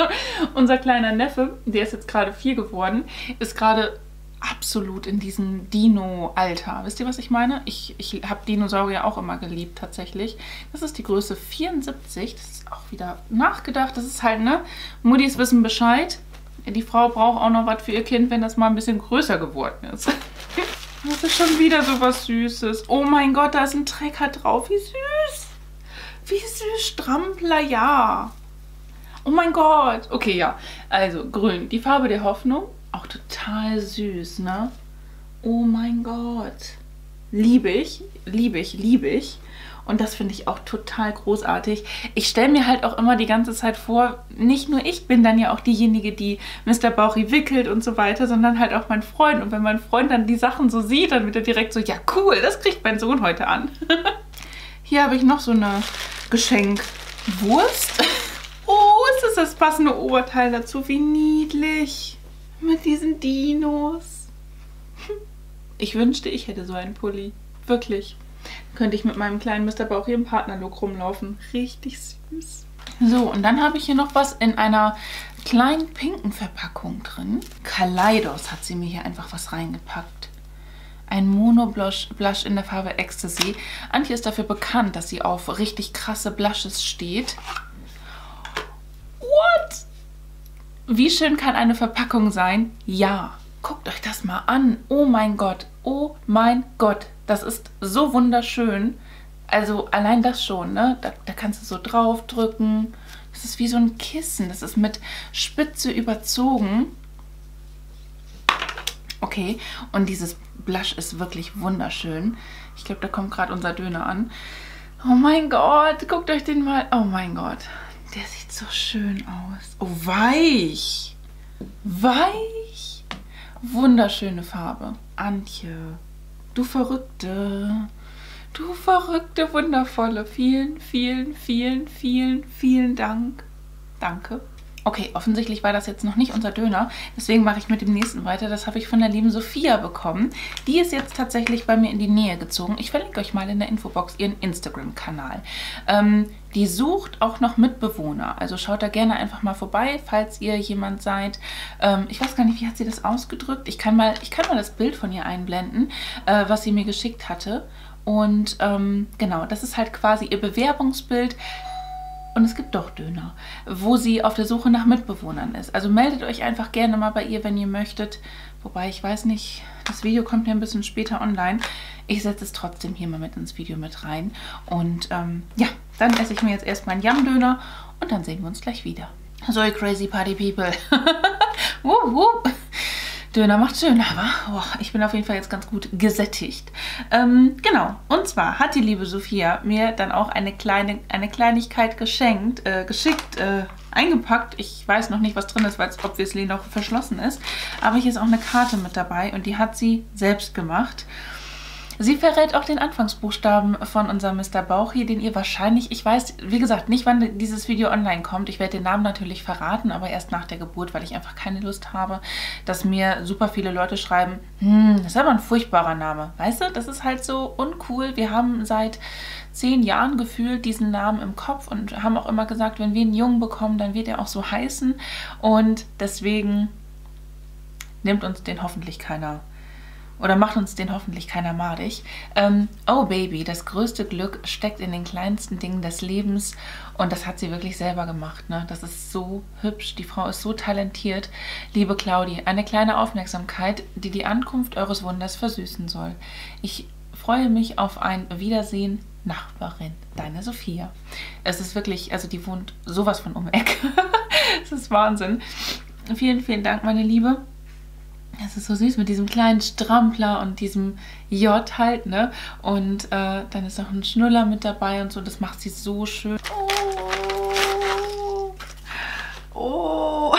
Unser kleiner Neffe, der ist jetzt gerade 4 geworden, ist gerade absolut in diesem Dino-Alter. Wisst ihr, was ich meine? Ich habe Dinosaurier auch immer geliebt, tatsächlich. Das ist die Größe 74. Das ist auch wieder nachgedacht. Das ist halt, ne? Muttis wissen Bescheid. Die Frau braucht auch noch was für ihr Kind, wenn das mal ein bisschen größer geworden ist. Das ist schon wieder so was Süßes. Oh mein Gott, da ist ein Trecker drauf. Wie süß. Wie süß. Strampler, ja. Oh mein Gott. Okay, ja. Also, grün. Die Farbe der Hoffnung. Auch total süß, ne? Oh mein Gott. Liebe ich. Liebe ich. Liebe ich. Und das finde ich auch total großartig. Ich stelle mir halt auch immer die ganze Zeit vor, nicht nur ich bin dann ja auch diejenige, die Mr. Bauchi wickelt und so weiter, sondern halt auch mein Freund. Und wenn mein Freund dann die Sachen so sieht, dann wird er direkt so, ja cool, das kriegt mein Sohn heute an. Hier habe ich noch so eine Geschenkwurst. Oh, ist das passende Oberteil dazu? Wie niedlich. Mit diesen Dinos. Ich wünschte, ich hätte so einen Pulli. Wirklich. Könnte ich mit meinem kleinen Mr. Bauchi im Partnerlook rumlaufen. Richtig süß. So, und dann habe ich hier noch was in einer kleinen pinken Verpackung drin. Kaleidos hat sie mir hier einfach was reingepackt. Ein Mono-Blush in der Farbe Ecstasy. Antje ist dafür bekannt, dass sie auf richtig krasse Blushes steht. What? Wie schön kann eine Verpackung sein? Ja. Guckt euch das mal an. Oh mein Gott. Oh mein Gott. Das ist so wunderschön. Also allein das schon, ne? Da kannst du so draufdrücken. Das ist wie so ein Kissen. Das ist mit Spitze überzogen. Okay, und dieses Blush ist wirklich wunderschön. Ich glaube, da kommt gerade unser Döner an. Oh mein Gott, guckt euch den mal. Oh mein Gott, der sieht so schön aus. Oh, weich. Weich. Wunderschöne Farbe. Antje, du Verrückte. Du verrückte, wundervolle. Vielen, vielen, vielen, vielen, vielen Dank. Danke. Okay, offensichtlich war das jetzt noch nicht unser Döner. Deswegen mache ich mit dem nächsten weiter. Das habe ich von der lieben Sophia bekommen. Die ist jetzt tatsächlich bei mir in die Nähe gezogen. Ich verlinke euch mal in der Infobox ihren Instagram-Kanal. Die sucht auch noch Mitbewohner. Also schaut da gerne einfach mal vorbei, falls ihr jemand seid. Ich weiß gar nicht, wie hat sie das ausgedrückt? Ich kann mal das Bild von ihr einblenden, was sie mir geschickt hatte. Und genau, das ist halt quasi ihr Bewerbungsbild. Und es gibt doch Döner, wo sie auf der Suche nach Mitbewohnern ist. Also meldet euch einfach gerne mal bei ihr, wenn ihr möchtet. Wobei, ich weiß nicht, das Video kommt ja ein bisschen später online. Ich setze es trotzdem hier mal mit ins Video mit rein. Und ja, dann esse ich mir jetzt erstmal einen Yum-Döner und dann sehen wir uns gleich wieder. So, ihr crazy party people. Wupp, wupp. Döner macht schön, aber ich bin auf jeden Fall jetzt ganz gut gesättigt. Genau, und zwar hat die liebe Sophia mir dann auch eine Kleinigkeit geschickt, eingepackt. Ich weiß noch nicht, was drin ist, weil es obviously noch verschlossen ist. Aber hier ist auch eine Karte mit dabei und die hat sie selbst gemacht. Sie verrät auch den Anfangsbuchstaben von unserem Mr. Bauchi, den ihr wahrscheinlich, ich weiß, wie gesagt, nicht, wann dieses Video online kommt. Ich werde den Namen natürlich verraten, aber erst nach der Geburt, weil ich einfach keine Lust habe, dass mir super viele Leute schreiben, das ist aber ein furchtbarer Name. Weißt du, das ist halt so uncool. Wir haben seit 10 Jahren gefühlt diesen Namen im Kopf und haben auch immer gesagt, wenn wir einen Jungen bekommen, dann wird er auch so heißen. Und deswegen nimmt uns den hoffentlich keiner. Oder macht uns den hoffentlich keiner madig. Oh Baby, das größte Glück steckt in den kleinsten Dingen des Lebens. Und das hat sie wirklich selber gemacht. Ne? Das ist so hübsch. Die Frau ist so talentiert. Liebe Claudi, eine kleine Aufmerksamkeit, die die Ankunft eures Wunders versüßen soll. Ich freue mich auf ein Wiedersehen, Nachbarin. Deine Sophia. Es ist wirklich, also die wohnt sowas von um Eck. Es ist Wahnsinn. Vielen, vielen Dank, meine Liebe. Das ist so süß mit diesem kleinen Strampler und diesem J halt, ne? Und dann ist auch ein Schnuller mit dabei und so. Das macht sie so schön. Oh. Oh.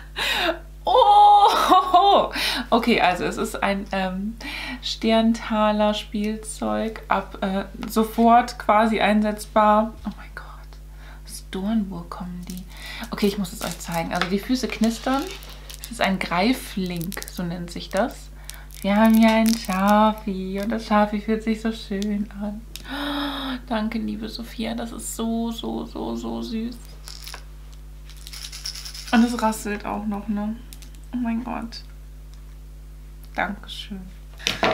Oh. Okay, also es ist ein Sterntaler Spielzeug. Ab sofort quasi einsetzbar. Oh mein Gott. Aus Dornburg kommen die. Okay, ich muss es euch zeigen. Also die Füße knistern. Das ist ein Greiflink, so nennt sich das. Wir haben hier ein Schafi und das Schafi fühlt sich so schön an. Oh, danke, liebe Sophia, das ist so, so, so, so süß. Und es rasselt auch noch, ne? Oh mein Gott. Dankeschön. Wow.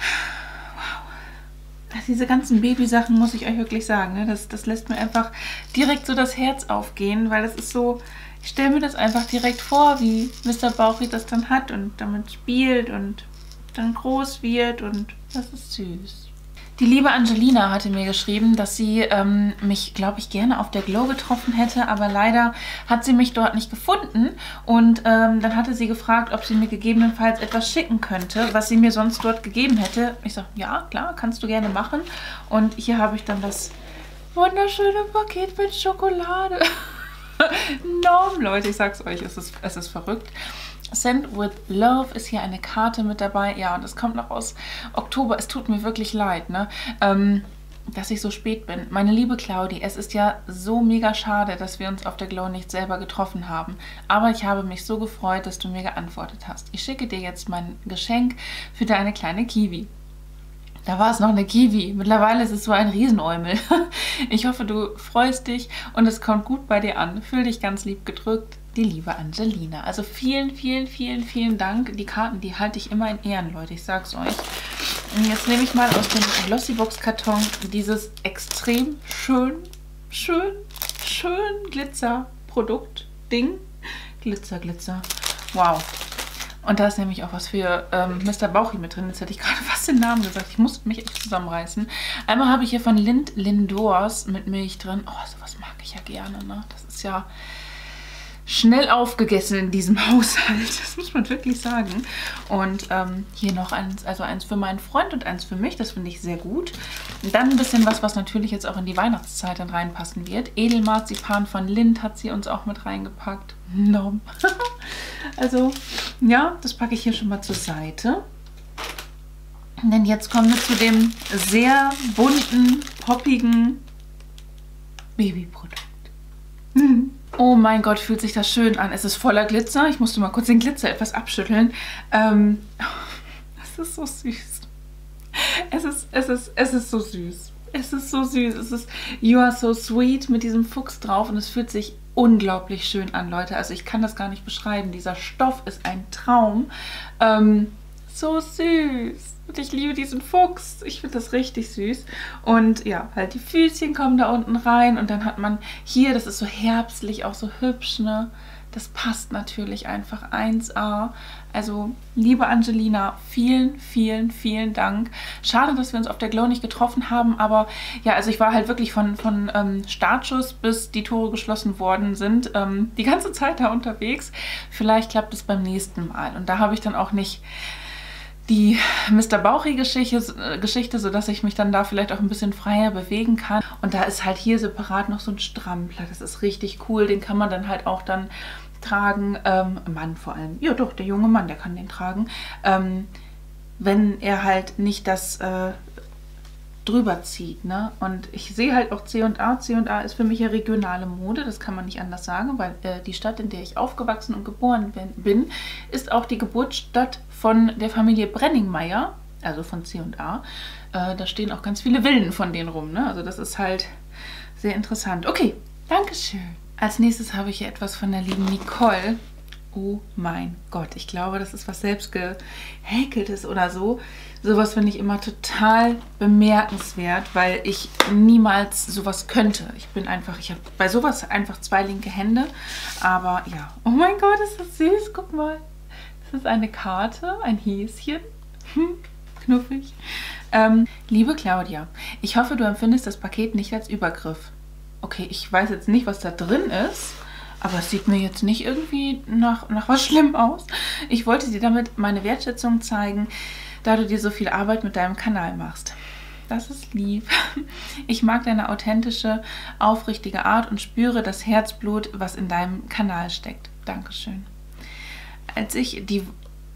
Also diese ganzen Babysachen, muss ich euch wirklich sagen, ne? Das lässt mir einfach direkt so das Herz aufgehen, weil das ist so... Ich stelle mir das einfach direkt vor, wie Mr. Bauchi das dann hat und damit spielt und dann groß wird und das ist süß. Die liebe Angelina hatte mir geschrieben, dass sie mich, glaube ich, gerne auf der Glow getroffen hätte, aber leider hat sie mich dort nicht gefunden und dann hatte sie gefragt, ob sie mir gegebenenfalls etwas schicken könnte, was sie mir sonst dort gegeben hätte. Ich sage, ja, klar, kannst du gerne machen. Und hier habe ich dann das wunderschöne Paket mit Schokolade. Norm, Leute, ich sag's euch, es ist verrückt. Send with Love ist hier eine Karte mit dabei. Ja, und es kommt noch aus Oktober. Es tut mir wirklich leid, ne? Dass ich so spät bin. Meine liebe Claudi, es ist ja so mega schade, dass wir uns auf der Glow nicht selber getroffen haben. Aber ich habe mich so gefreut, dass du mir geantwortet hast. Ich schicke dir jetzt mein Geschenk für deine kleine Kiwi. Da war es noch eine Kiwi. Mittlerweile ist es so ein Riesenäumel. Ich hoffe, du freust dich und es kommt gut bei dir an. Fühl dich ganz lieb gedrückt. die liebe Angelina. Also vielen, vielen, vielen, vielen Dank. Die Karten, die halte ich immer in Ehren, Leute. Ich sag's euch. Und jetzt nehme ich mal aus dem Glossybox-Karton dieses extrem schön Glitzer-Produkt-Ding. Glitzer, Glitzer. Wow. Und da ist nämlich auch was für Mr. Bauchi mit drin. Jetzt hätte ich gerade fast den Namen gesagt. Ich musste mich echt zusammenreißen. Einmal habe ich hier von Lindors mit Milch drin. Oh, sowas mag ich ja gerne, ne? Das ist ja schnell aufgegessen in diesem Haushalt. Das muss man wirklich sagen. Und hier noch eins, also eins für meinen Freund und eins für mich. Das finde ich sehr gut. Und dann ein bisschen was natürlich jetzt auch in die Weihnachtszeit dann reinpassen wird. Edelmarzipan von Lind hat sie uns auch mit reingepackt. Nom. Also, ja, das packe ich hier schon mal zur Seite. Denn jetzt kommen wir zu dem sehr bunten, poppigen Babyprodukt. Oh mein Gott, fühlt sich das schön an. Es ist voller Glitzer. Ich musste mal kurz den Glitzer etwas abschütteln. Es ist so süß. Es ist so süß. Es ist so süß. Es ist You Are So Sweet mit diesem Fuchs drauf und es fühlt sich unglaublich schön an, Leute. Also ich kann das gar nicht beschreiben. Dieser Stoff ist ein Traum. So süß. Und ich liebe diesen Fuchs. Ich finde das richtig süß. Und ja, halt die Füßchen kommen da unten rein. Und dann hat man hier, das ist so herbstlich, auch so hübsch, ne? Das passt natürlich einfach 1A. Also, liebe Angelina, vielen, vielen, vielen Dank. Schade, dass wir uns auf der Glow nicht getroffen haben, aber ja, also ich war halt wirklich von Startschuss bis die Tore geschlossen worden sind, die ganze Zeit da unterwegs. Vielleicht klappt es beim nächsten Mal. Und da habe ich dann auch nicht die Mr. Bauchi-Geschichte, sodass ich mich dann da vielleicht auch ein bisschen freier bewegen kann. Und da ist halt hier separat noch so ein Strampler. Das ist richtig cool. Den kann man dann halt auch dann tragen. Mann vor allem. Ja doch, der junge Mann, der kann den tragen. Wenn er halt nicht das drüber zieht, ne? Und ich sehe halt auch C&A. C&A ist für mich ja regionale Mode, das kann man nicht anders sagen, weil die Stadt, in der ich aufgewachsen und geboren bin, ist auch die Geburtsstadt von der Familie Brenningmeier, also von C&A. Da stehen auch ganz viele Villen von denen rum, ne? Also das ist halt sehr interessant. Okay, Dankeschön. Als nächstes habe ich hier etwas von der lieben Nicole. Oh mein Gott, ich glaube, das ist was selbst gehäkeltes oder so. Sowas finde ich immer total bemerkenswert, weil ich niemals sowas könnte. Ich habe bei sowas einfach 2 linke Hände. Aber ja, oh mein Gott, ist das süß. Guck mal. Das ist eine Karte, ein Häschen. Knuffig. Liebe Claudia, ich hoffe, du empfindest das Paket nicht als Übergriff. Okay, ich weiß jetzt nicht, was da drin ist. Aber es sieht mir jetzt nicht irgendwie nach was Schlimm aus. Ich wollte dir damit meine Wertschätzung zeigen, da du dir so viel Arbeit mit deinem Kanal machst. Das ist lieb. Ich mag deine authentische, aufrichtige Art und spüre das Herzblut, was in deinem Kanal steckt. Dankeschön. Als ich die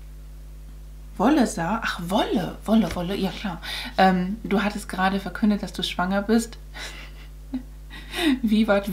Wolle sah, ach Wolle, ja klar. Du hattest gerade verkündet, dass du schwanger bist. Vivat.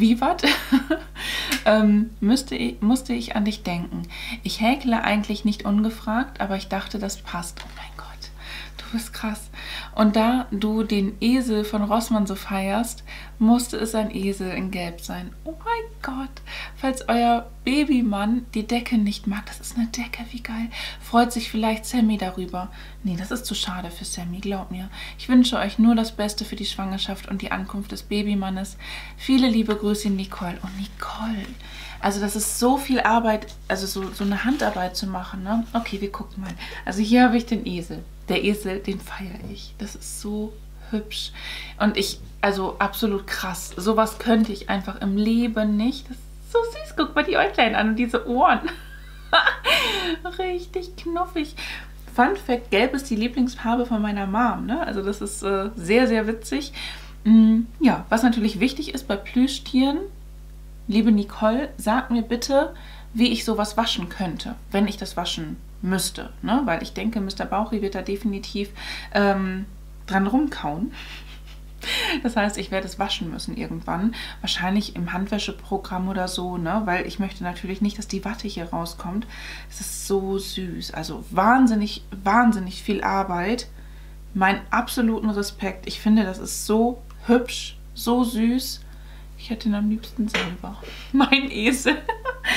Musste ich an dich denken. Ich häkle eigentlich nicht ungefragt, aber ich dachte, das passt. Oh mein Gott, du bist krass. Und da du den Esel von Rossmann so feierst, musste es ein Esel in Gelb sein. Oh mein Gott. Falls euer Babymann die Decke nicht mag, das ist eine Decke, wie geil, freut sich vielleicht Sammy darüber. Nee, das ist zu schade für Sammy, glaub mir. Ich wünsche euch nur das Beste für die Schwangerschaft und die Ankunft des Babymannes. Viele liebe Grüße, Nicole. Und Nicole, also das ist so viel Arbeit, also so eine Handarbeit zu machen, ne? Okay, wir gucken mal. Also hier habe ich den Esel. Der Esel, den feiere ich. Das ist so hübsch. Und also absolut krass. Sowas könnte ich einfach im Leben nicht. Das ist so süß. Guck mal die Äuglein an und diese Ohren. Richtig knuffig. Fun Fact, Gelb ist die Lieblingsfarbe von meiner Mom, ne? Also das ist sehr, sehr witzig. Ja, was natürlich wichtig ist bei Plüschtieren, liebe Nicole, sag mir bitte, wie ich sowas waschen könnte, wenn ich das waschen müsste, ne? Weil ich denke, Mr. Bauchi wird da definitiv dran rumkauen. Das heißt, ich werde es waschen müssen irgendwann. Wahrscheinlich im Handwäscheprogramm oder so, ne? Weil ich möchte natürlich nicht, dass die Watte hier rauskommt. Es ist so süß. Also wahnsinnig, wahnsinnig viel Arbeit. Meinen absoluten Respekt. Ich finde, das ist so hübsch, so süß. Ich hätte ihn am liebsten selber. Mein Esel.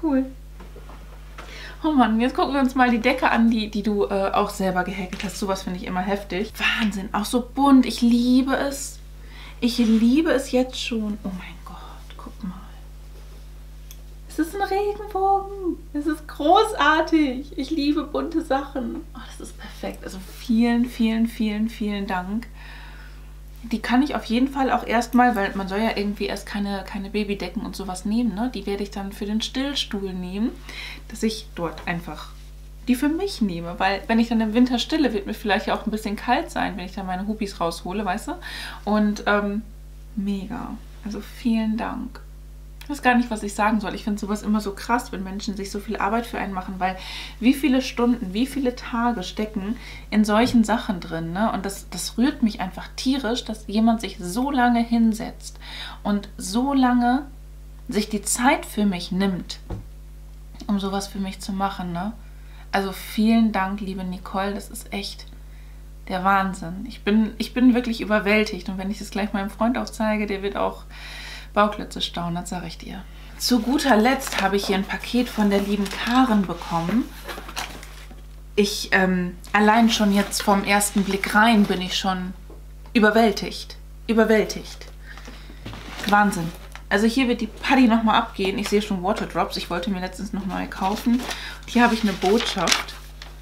cool. Oh Mann, jetzt gucken wir uns mal die Decke an, die du auch selber gehäkelt hast. Sowas finde ich immer heftig. Wahnsinn, auch so bunt. Ich liebe es. Ich liebe es jetzt schon. Oh mein Gott, guck mal. Es ist ein Regenbogen. Es ist großartig. Ich liebe bunte Sachen. Oh, das ist perfekt. Also vielen, vielen, vielen, vielen Dank. Die kann ich auf jeden Fall auch erstmal, weil man soll ja irgendwie erst keine Babydecken und sowas nehmen, ne? Die werde ich dann für den Stillstuhl nehmen, dass ich dort einfach die für mich nehme. Weil wenn ich dann im Winter stille, wird mir vielleicht ja auch ein bisschen kalt sein, wenn ich dann meine Hupis raushole, weißt du? Und mega. Also vielen Dank. Ich weiß gar nicht, was ich sagen soll. Ich finde sowas immer so krass, wenn Menschen sich so viel Arbeit für einen machen, weil wie viele Stunden, wie viele Tage stecken in solchen Sachen drin, ne? Und das rührt mich einfach tierisch, dass jemand sich so lange hinsetzt und so lange sich die Zeit für mich nimmt, um sowas für mich zu machen, ne? Also vielen Dank, liebe Nicole, das ist echt der Wahnsinn. Ich bin wirklich überwältigt und wenn ich das gleich meinem Freund auch zeige, der wird auch Bauklötze staunen, das sage ich dir. Zu guter Letzt habe ich hier ein Paket von der lieben Karen bekommen. Allein schon jetzt vom ersten Blick rein bin ich schon überwältigt. Überwältigt. Wahnsinn. Also hier wird die Paddy nochmal abgehen. Ich sehe schon Waterdrops. Ich wollte mir letztens noch neue kaufen. Und hier habe ich eine Botschaft.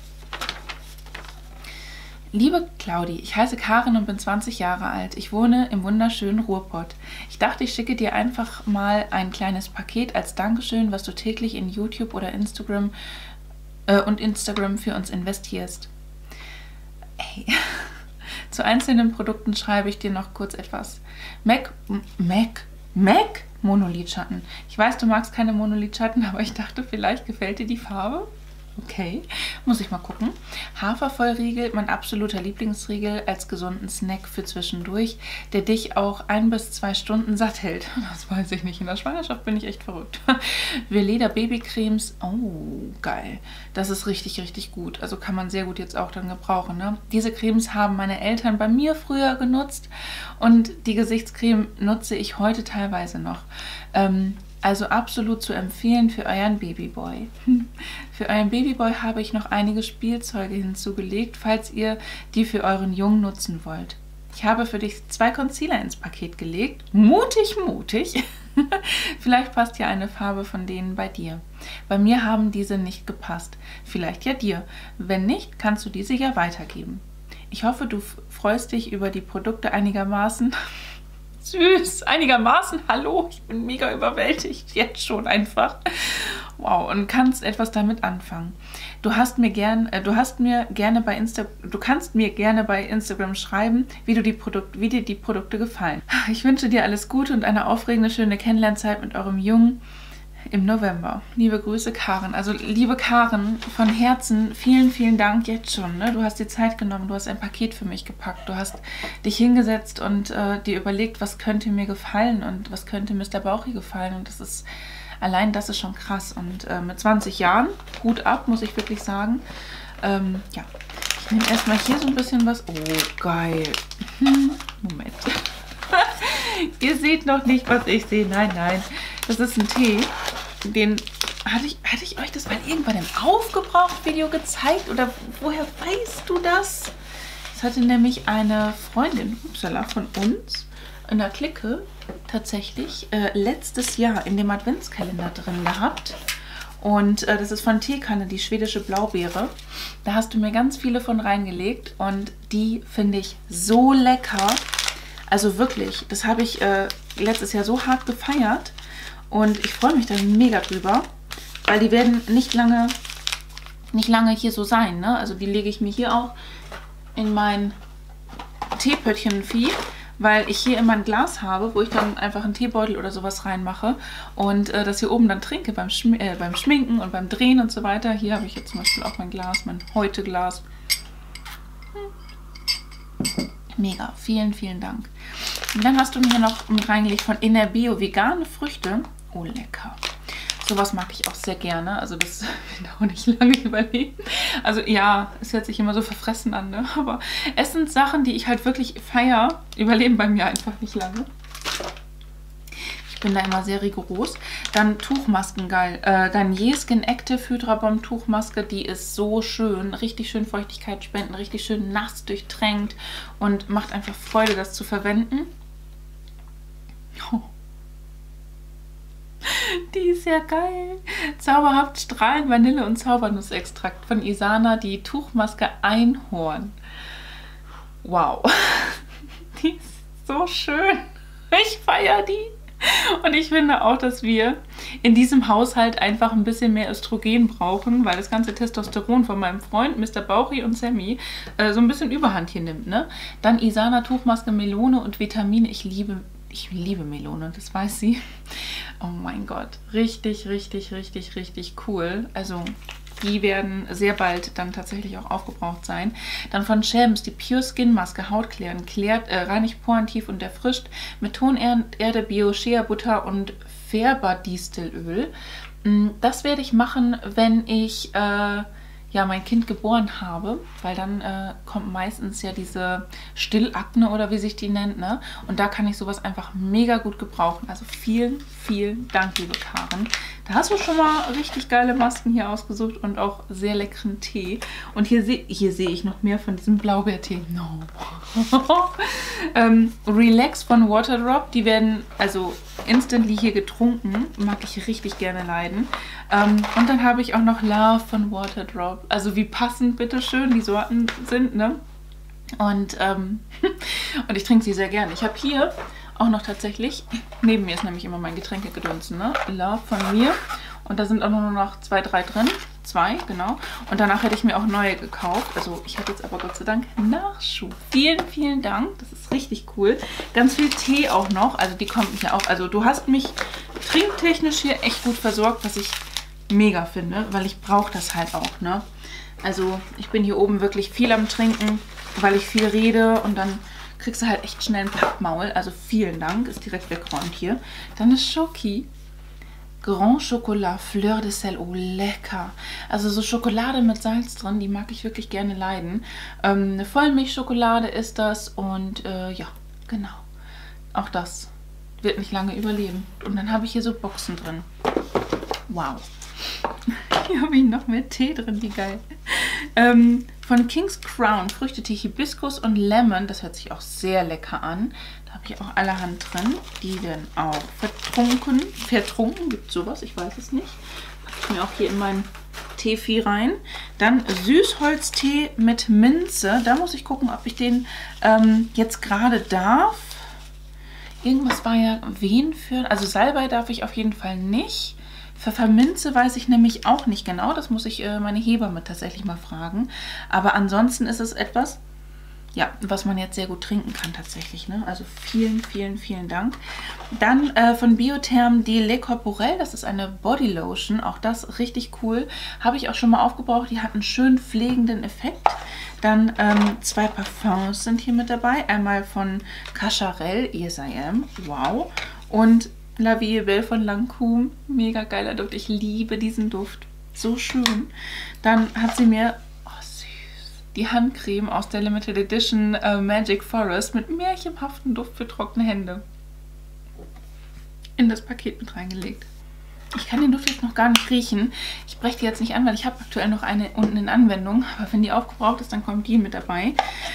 Liebe Claudi, ich heiße Karin und bin 20 Jahre alt. Ich wohne im wunderschönen Ruhrpott. Ich dachte, ich schicke dir einfach mal ein kleines Paket als Dankeschön, was du täglich in YouTube oder Instagram für uns investierst. Ey. Zu einzelnen Produkten schreibe ich dir noch kurz etwas. MAC Monolidschatten. Ich weiß, du magst keine Monolidschatten, aber ich dachte, vielleicht gefällt dir die Farbe. Okay, muss ich mal gucken. Hafervollriegel, mein absoluter Lieblingsriegel als gesunden Snack für zwischendurch, der dich auch 1 bis 2 Stunden satt hält. Das weiß ich nicht. In der Schwangerschaft bin ich echt verrückt. Veleda Babycremes. Oh, geil. Das ist richtig, richtig gut. Also kann man sehr gut jetzt auch dann gebrauchen, ne? Diese Cremes haben meine Eltern bei mir früher genutzt und die Gesichtscreme nutze ich heute teilweise noch. Also absolut zu empfehlen für euren Babyboy. Für euren Babyboy habe ich noch einige Spielzeuge hinzugelegt, falls ihr die für euren Jungen nutzen wollt. Ich habe für dich 2 Concealer ins Paket gelegt. Mutig, mutig. Vielleicht passt ja eine Farbe von denen bei dir. Bei mir haben diese nicht gepasst. Vielleicht ja dir. Wenn nicht, kannst du diese ja weitergeben. Ich hoffe, du freust dich über die Produkte einigermaßen. Süß, einigermaßen. Kannst etwas damit anfangen. Du kannst mir gerne bei Instagram schreiben, wie dir die Produkte gefallen. Ich wünsche dir alles Gute und eine aufregende, schöne Kennenlernzeit mit eurem Jungen im November. Liebe Grüße, Karen. Also, liebe Karen, von Herzen vielen, vielen Dank jetzt schon. Ne? Du hast dir Zeit genommen, du hast ein Paket für mich gepackt, du hast dich hingesetzt und dir überlegt, was könnte mir gefallen und was könnte Mr. Bauchi gefallen. Und allein das ist schon krass. Und mit 20 Jahren, Hut ab, muss ich wirklich sagen. Ja, ich nehme erstmal hier so ein bisschen was. Oh, geil. Moment. Ihr seht noch nicht, was ich sehe. Nein, nein. Das ist ein Tee. Den hatte ich euch das mal irgendwann im Aufgebraucht-Video gezeigt? Oder woher weißt du das? Das hatte nämlich eine Freundin von uns in der Clique tatsächlich letztes Jahr in dem Adventskalender drin gehabt. Und das ist von Teekanne, die schwedische Blaubeere. Da hast du mir ganz viele von reingelegt und die finde ich so lecker. Also wirklich, das habe ich letztes Jahr so hart gefeiert und ich freue mich da mega drüber, weil die werden nicht lange hier so sein, ne? Also die lege ich mir hier auch in mein Teepöttchen-Vieh, weil ich hier immer ein Glas habe, wo ich dann einfach einen Teebeutel oder sowas reinmache und das hier oben dann trinke beim Schminken und beim Drehen und so weiter. Hier habe ich jetzt zum Beispiel auch mein Glas, mein Heute-Glas. Mega, vielen, vielen Dank. Und dann hast du mir noch mit reingelegt von Enerbio vegane Früchte. Oh, lecker. Sowas mag ich auch sehr gerne. Also das wird auch nicht lange überleben. Also ja, es hört sich immer so verfressen an, ne? Aber es sind Sachen, die ich halt wirklich feiere. Überleben bei mir einfach nicht lange. Ich Ich bin da immer sehr rigoros. Dann Tuchmasken, geil. Garnier Skin Active Hydra Bomb Tuchmaske. Die ist so schön. Richtig schön Feuchtigkeit spenden. Richtig schön nass durchtränkt. Und macht einfach Freude, das zu verwenden. Oh. Die ist ja geil. Zauberhaft Strahlen Vanille und Zaubernussextrakt von Isana. Die Tuchmaske Einhorn. Wow. Die ist so schön. Ich feiere die. Und ich finde auch, dass wir in diesem Haushalt einfach ein bisschen mehr Östrogen brauchen, weil das ganze Testosteron von meinem Freund Mr. Bauchi und Sammy so ein bisschen Überhand hier nimmt. Ne? Dann Isana Tuchmaske Melone und Vitamine. Ich liebe Melone, das weiß sie. Oh mein Gott. Richtig, richtig, richtig, richtig cool. Also die werden sehr bald dann tatsächlich auch aufgebraucht sein. Dann von Shams die Pure Skin Maske, Hautklären, reinigt Poren tief und erfrischt mit Tonerde, Bio-Shea-Butter und Färber-Distelöl. Das werde ich machen, wenn ich ja, mein Kind geboren habe, weil dann kommt meistens ja diese Stillakne oder wie sich die nennt, ne? Und da kann ich sowas einfach mega gut gebrauchen. Also vielen, vielen Dank, liebe Karen. Da hast du schon mal richtig geile Masken hier ausgesucht und auch sehr leckeren Tee. Und hier sehe ich noch mehr von diesem Blaubeertee. No. Relax von Waterdrop. Die werden also instantly hier getrunken. Mag ich richtig gerne leiden. Und dann habe ich auch noch Love von Waterdrop. Also wie passend, bitteschön, die Sorten sind, ne? Und ich trinke sie sehr gerne. Ich habe hier auch noch tatsächlich, neben mir ist nämlich immer mein Getränkegedönsen, ne? Love von mir. Und da sind auch nur noch 2, 3 drin. 2, genau. Und danach hätte ich mir auch neue gekauft. Also ich habe jetzt aber Gott sei Dank Nachschub. Vielen, vielen Dank. Das ist richtig cool. Ganz viel Tee auch noch. Also die kommt hier auch. Also du hast mich trinktechnisch hier echt gut versorgt, was ich mega finde, weil ich brauche das halt auch, ne? Also ich bin hier oben wirklich viel am Trinken, weil ich viel rede und dann kriegst du halt echt schnell ein Pappmaul. Also vielen Dank, ist direkt weggeräumt hier. Dann ist Schoki. Grand Chocolat, Fleur de Sel, oh lecker. Also so Schokolade mit Salz drin, die mag ich wirklich gerne leiden. Eine Vollmilchschokolade ist das und ja, genau. Auch das wird nicht lange überleben. Und dann habe ich hier so Boxen drin. Wow. Hier habe ich noch mehr Tee drin, wie geil. Von King's Crown, Früchtetee, Hibiskus und Lemon. Das hört sich auch sehr lecker an. Da habe ich auch allerhand drin. Die werden auch vertrunken. Vertrunken, gibt es sowas? Ich weiß es nicht. Packe ich mir auch hier in meinen Teevieh rein. Dann Süßholztee mit Minze. Da muss ich gucken, ob ich den jetzt gerade darf. Irgendwas war ja wen für... Also Salbei darf ich auf jeden Fall nicht. Pfefferminze weiß ich nämlich auch nicht genau. Das muss ich meine Hebamme tatsächlich mal fragen. Aber ansonsten ist es etwas, ja, was man jetzt sehr gut trinken kann tatsächlich. Ne? Also vielen, vielen, vielen Dank. Dann von Biotherm die Le Corporel. Das ist eine Bodylotion. Auch das richtig cool. Habe ich auch schon mal aufgebraucht. Die hat einen schön pflegenden Effekt. Dann 2 Parfums sind hier mit dabei. Einmal von Cacharel, Yes I Am. Wow. Und La Vie est Belle von Lancôme. Mega geiler Duft. Ich liebe diesen Duft. So schön. Dann hat sie mir, oh süß, die Handcreme aus der Limited Edition Magic Forest mit märchenhaftem Duft für trockene Hände in das Paket mit reingelegt. Ich kann den Duft jetzt noch gar nicht riechen. Ich breche die jetzt nicht an, weil ich habe aktuell noch eine unten in Anwendung. Aber wenn die aufgebraucht ist, dann kommt die mit dabei.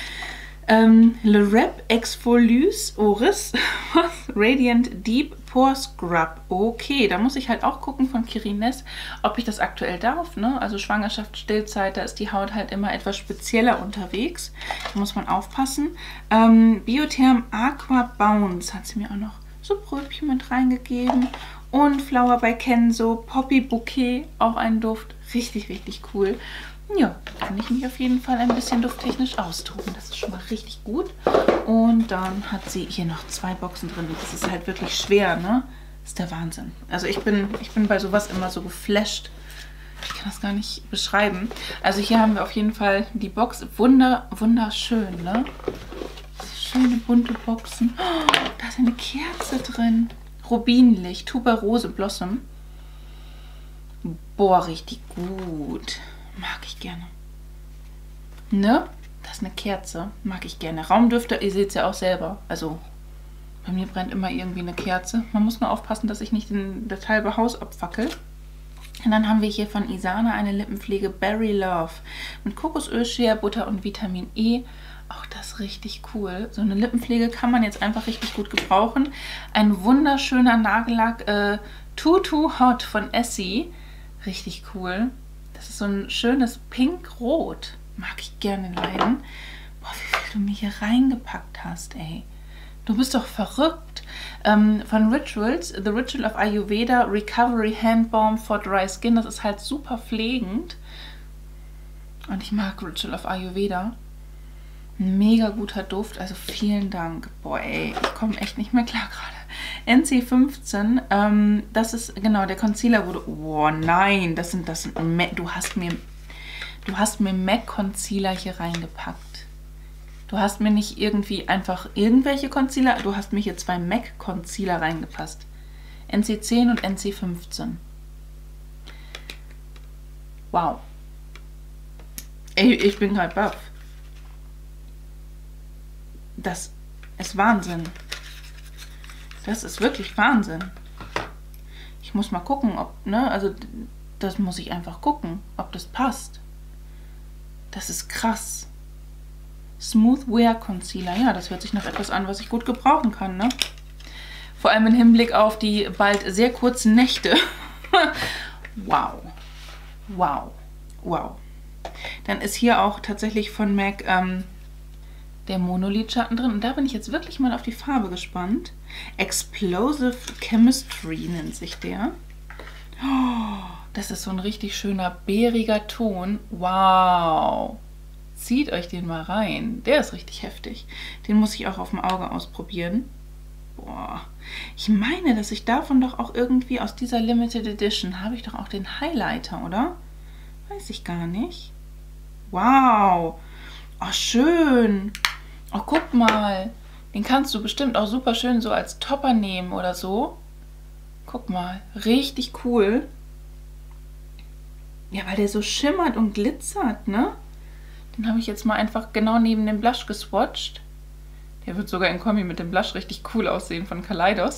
Le Rep Exfolius Oris Radiant Deep Pore Scrub. Okay, da muss ich halt auch gucken von Kirines, ob ich das aktuell darf. Ne? Also Schwangerschaft, Stillzeit, da ist die Haut halt immer etwas spezieller unterwegs. Da muss man aufpassen. Biotherm Aqua Bounce hat sie mir auch noch so Brötchen mit reingegeben. Und Flower by Kenzo Poppy Bouquet, auch ein Duft. Richtig, richtig cool. Ja, da kann ich mich auf jeden Fall ein bisschen dufttechnisch austoben. Das ist schon mal richtig gut. Und dann hat sie hier noch 2 Boxen drin. Das ist halt wirklich schwer, ne? Das ist der Wahnsinn. Also ich bin bei sowas immer so geflasht. Ich kann das gar nicht beschreiben. Also hier haben wir auf jeden Fall die Box. Wunderschön, ne? Schöne bunte Boxen. Oh, da ist eine Kerze drin. Rubinlicht, Tuberose Blossom. Boah, richtig gut. Mag ich gerne. Ne? Das ist eine Kerze. Mag ich gerne. Raumdüfte, ihr seht es ja auch selber. Also Bei mir brennt immer irgendwie eine Kerze. Man muss nur aufpassen, dass ich nicht das halbe Haus abfackel. Und dann haben wir hier von Isana eine Lippenpflege Berry Love mit Kokosöl, Shea Butter und Vitamin E. Auch das richtig cool. So eine Lippenpflege kann man jetzt einfach richtig gut gebrauchen. Ein wunderschöner Nagellack Too Too Hot von Essie. Richtig cool. Das ist so ein schönes Pink-Rot. Mag ich gerne leiden. Boah, wie viel du mir hier reingepackt hast, ey. Du bist doch verrückt. Von Rituals, The Ritual of Ayurveda Recovery Hand Balm for Dry Skin. Das ist halt super pflegend. Und ich mag Ritual of Ayurveda. Ein mega guter Duft. Also vielen Dank. Boah, ey, ich komme echt nicht mehr klar gerade. NC15. Das ist, genau, der Concealer wurde... Oh nein, das sind du hast mir MAC Concealer hier reingepackt. Du hast mir nicht irgendwie einfach irgendwelche Concealer, du hast mir hier 2 MAC Concealer reingepasst. NC10 und NC15. Wow. Ey, ich bin gerade baff. Das ist Wahnsinn. Das ist wirklich Wahnsinn. Ich muss mal gucken, ob, ne, also das muss ich einfach gucken, ob das passt. Das ist krass. Smooth Wear Concealer. Ja, das hört sich nach etwas an, was ich gut gebrauchen kann, ne? Vor allem im Hinblick auf die bald sehr kurzen Nächte. Wow. Wow. Wow. Dann ist hier auch tatsächlich von MAC der Monolidschatten drin. Und da bin ich jetzt wirklich mal auf die Farbe gespannt. Explosive Chemistry nennt sich der. Oh, das ist so ein richtig schöner, bäriger Ton. Wow. Zieht euch den mal rein. Der ist richtig heftig. Den muss ich auch auf dem Auge ausprobieren. Boah. Ich meine, dass ich davon doch auch irgendwie aus dieser Limited Edition habe ich doch auch den Highlighter, oder? Weiß ich gar nicht. Wow. Oh, schön. Oh, guck mal. Den kannst du bestimmt auch super schön so als Topper nehmen oder so. Guck mal. Richtig cool. Ja, weil der so schimmert und glitzert, ne? Den habe ich jetzt mal einfach genau neben dem Blush geswatcht. Der wird sogar in Kombi mit dem Blush richtig cool aussehen von Kaleidos.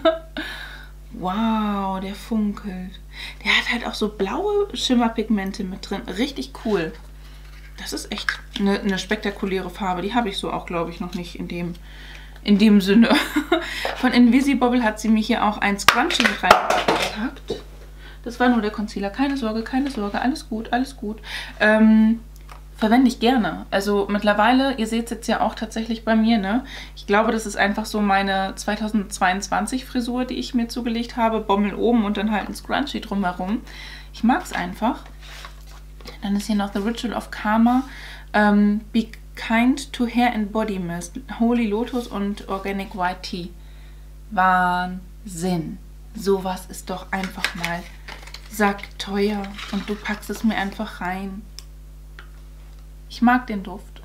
Wow, der funkelt. Der hat halt auch so blaue Schimmerpigmente mit drin. Richtig cool. Das ist echt eine spektakuläre Farbe. Die habe ich so auch, glaube ich, noch nicht in dem Sinne. Von Invisibobble hat sie mir hier auch ein Scrunchie mit reingepackt. Das war nur der Concealer. Keine Sorge, alles gut, alles gut. Verwende ich gerne. Also mittlerweile, ihr seht es jetzt ja auch tatsächlich bei mir, ne? Ich glaube, das ist einfach so meine 2022 Frisur, die ich mir zugelegt habe. Bommel oben und dann halt ein Scrunchie drumherum. Ich mag es einfach. Dann ist hier noch The Ritual of Karma. Be kind to hair and body mist. Holy Lotus und Organic White Tea. Wahnsinn. Sowas ist doch einfach mal sackteuer. Und du packst es mir einfach rein. Ich mag den Duft.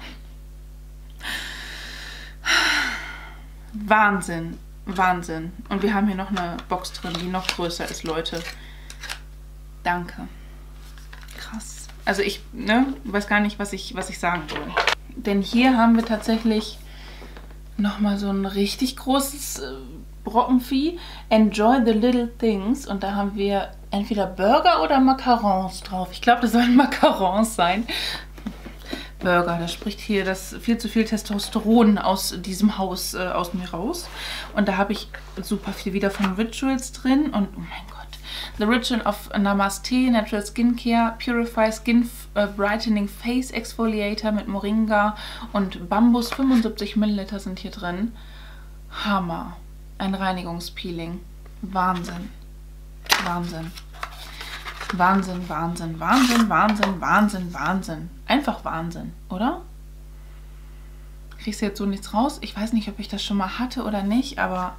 Wahnsinn, Wahnsinn. Und wir haben hier noch eine Box drin, die noch größer ist, Leute. Danke. Krass. Also ich weiß gar nicht, was ich sagen soll. Denn hier haben wir tatsächlich nochmal so ein richtig großes Brockenvieh. Enjoy the little things. Und da haben wir entweder Burger oder Macarons drauf. Ich glaube, das sollen Macarons sein. Burger, da spricht hier das viel zu viel Testosteron aus diesem Haus aus mir raus. Und da habe ich super viel wieder von Rituals drin. Und oh mein Gott, The Ritual of Namaste, Natural Skincare, Purify Skin Brightening Face Exfoliator mit Moringa und Bambus. 75 Milliliter sind hier drin. Hammer. Ein Reinigungspeeling. Wahnsinn. Wahnsinn. Wahnsinn, Wahnsinn, Wahnsinn, Wahnsinn, Wahnsinn, Wahnsinn. Einfach Wahnsinn, oder? Kriegst du jetzt so nichts raus? Ich weiß nicht, ob ich das schon mal hatte oder nicht, aber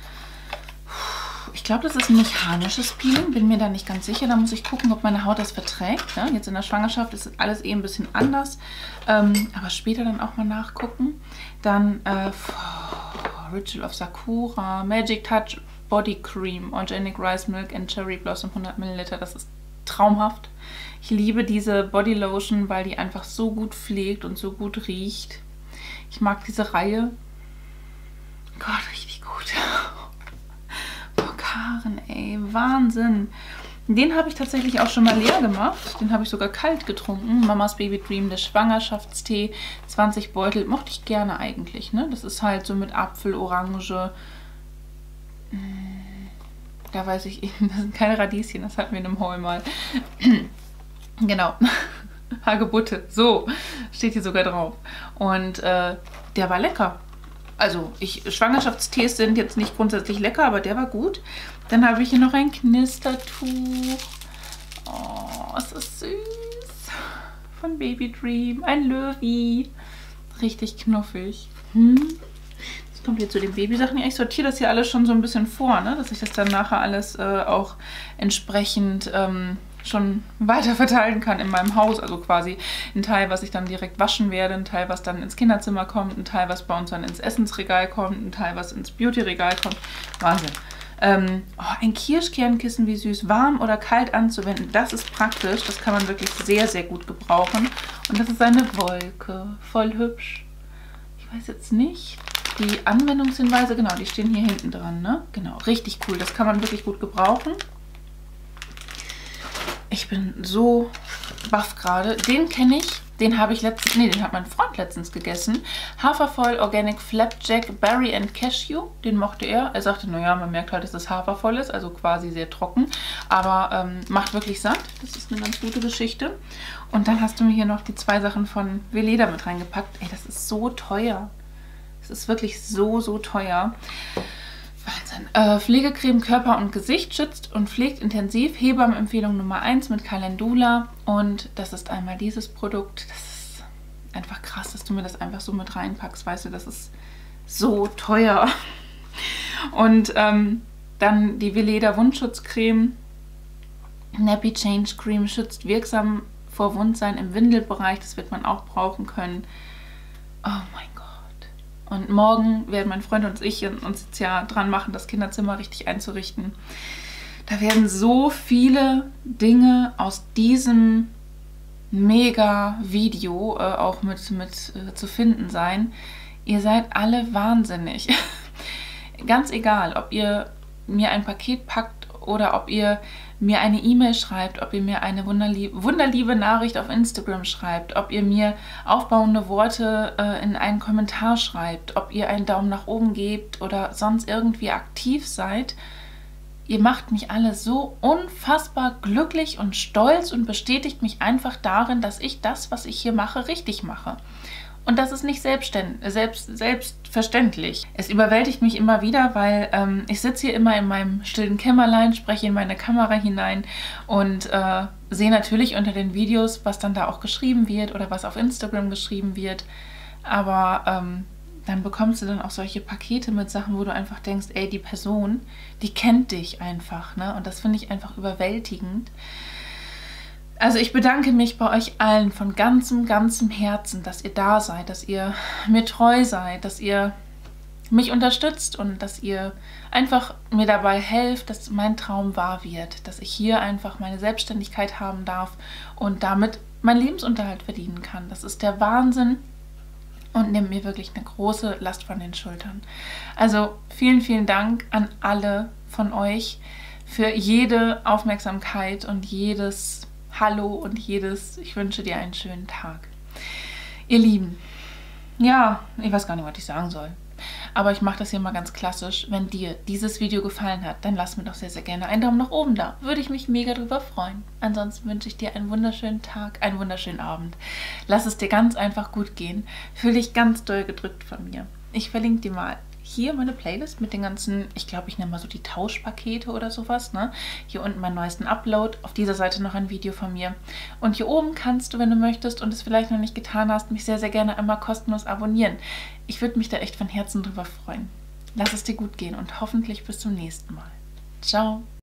ich glaube, das ist ein mechanisches Peeling. Bin mir da nicht ganz sicher. Da muss ich gucken, ob meine Haut das verträgt. Ne? Jetzt in der Schwangerschaft ist alles ein bisschen anders. Aber später dann auch mal nachgucken. Dann Ritual of Sakura, Magic Touch Body Cream, Organic Rice Milk and Cherry Blossom 100 Milliliter. Das ist traumhaft. Ich liebe diese Body Lotion, weil die einfach so gut pflegt und so gut riecht. Ich mag diese Reihe. Gott, richtig gut. Boah, Karen, ey, Wahnsinn. Den habe ich tatsächlich auch schon mal leer gemacht. Den habe ich sogar kalt getrunken. Mamas Baby Dream, der Schwangerschaftstee. 20 Beutel. Mochte ich gerne eigentlich, ne? Das ist halt so mit Apfel, Orange. Da weiß ich eben, das sind keine Radieschen. Das hatten wir in einem Haul mal. Genau. Hagebutte. So, steht hier sogar drauf. Und der war lecker. Also, Schwangerschaftstees sind jetzt nicht grundsätzlich lecker, aber der war gut. Dann habe ich hier noch ein Knistertuch. Oh, es ist süß. Von Baby Dream. Ein Löwi. Richtig knuffig. Das kommt hier zu den Babysachen. Ich sortiere das hier alles schon so ein bisschen vor, ne? Dass ich das dann nachher alles auch entsprechend schon weiter verteilen kann in meinem Haus. Also quasi ein Teil, was ich dann direkt waschen werde, ein Teil, was dann ins Kinderzimmer kommt, ein Teil, was bei uns dann ins Essensregal kommt, ein Teil, was ins Beautyregal kommt. Wahnsinn. Ein Kirschkernkissen, wie süß, warm oder kalt anzuwenden. Das ist praktisch. Das kann man wirklich sehr, sehr gut gebrauchen. Und das ist eine Wolke. Voll hübsch. Ich weiß jetzt nicht. Die Anwendungshinweise, genau, die stehen hier hinten dran, ne? Genau, richtig cool. Das kann man wirklich gut gebrauchen. Ich bin so baff gerade. Den kenne ich. Den habe ich letztens, nee, den hat mein Freund letztens gegessen. Hafervoll Organic Flapjack Berry and Cashew. Den mochte er. Er sagte, naja, man merkt halt, dass es hafervoll ist, also quasi sehr trocken. Aber macht wirklich satt. Das ist eine ganz gute Geschichte. Und dann hast du mir hier noch die 2 Sachen von Weleda mit reingepackt. Ey, das ist so teuer. Das ist wirklich so, so teuer. Wahnsinn. Pflegecreme Körper und Gesicht schützt und pflegt intensiv. Hebammenempfehlung Nummer 1 mit Calendula. Und das ist einmal dieses Produkt. Das ist einfach krass, dass du mir das einfach so mit reinpackst. Weißt du, das ist so teuer. Und dann die Weleda Wundschutzcreme. Nappy Change Cream schützt wirksam vor Wundsein im Windelbereich. Das wird man auch brauchen können. Oh mein Gott. Und morgen werden mein Freund und ich uns jetzt ja dran machen, das Kinderzimmer richtig einzurichten. Da werden so viele Dinge aus diesem Mega-Video auch mit zu finden sein. Ihr seid alle wahnsinnig. Ganz egal, ob ihr mir ein Paket packt oder ob ihr mir eine E-Mail schreibt, ob ihr mir eine wunderliebe Nachricht auf Instagram schreibt, ob ihr mir aufbauende Worte in einen Kommentar schreibt, ob ihr einen Daumen nach oben gebt oder sonst irgendwie aktiv seid. Ihr macht mich alle so unfassbar glücklich und stolz und bestätigt mich einfach darin, dass ich das, was ich hier mache, richtig mache. Und das ist nicht selbstverständlich. Es überwältigt mich immer wieder, weil ich sitze hier immer in meinem stillen Kämmerlein, spreche in meine Kamera hinein und sehe natürlich unter den Videos, was dann da auch geschrieben wird oder was auf Instagram geschrieben wird. Aber dann bekommst du dann auch solche Pakete mit Sachen, wo du einfach denkst, ey, die Person, die kennt dich einfach, ne? Und das finde ich einfach überwältigend. Also ich bedanke mich bei euch allen von ganzem Herzen, dass ihr da seid, dass ihr mir treu seid, dass ihr mich unterstützt und dass ihr einfach mir dabei helft, dass mein Traum wahr wird, dass ich hier einfach meine Selbstständigkeit haben darf und damit meinen Lebensunterhalt verdienen kann. Das ist der Wahnsinn und nimmt mir wirklich eine große Last von den Schultern. Also vielen, vielen Dank an alle von euch für jede Aufmerksamkeit und jedes Hallo und jedes, ich wünsche dir einen schönen Tag. Ihr Lieben, ja, ich weiß gar nicht, was ich sagen soll. Aber ich mache das hier mal ganz klassisch. Wenn dir dieses Video gefallen hat, dann lass mir doch sehr, sehr gerne einen Daumen nach oben da. Würde ich mich mega drüber freuen. Ansonsten wünsche ich dir einen wunderschönen Tag, einen wunderschönen Abend. Lass es dir ganz einfach gut gehen. Fühl dich ganz doll gedrückt von mir. Ich verlinke dir mal hier meine Playlist mit den ganzen, ich glaube, ich nenne mal so die Tauschpakete oder sowas, ne? Hier unten meinen neuesten Upload, auf dieser Seite noch ein Video von mir. Und hier oben kannst du, wenn du möchtest und es vielleicht noch nicht getan hast, mich sehr, sehr gerne einmal kostenlos abonnieren. Ich würde mich da echt von Herzen drüber freuen. Lass es dir gut gehen und hoffentlich bis zum nächsten Mal. Ciao!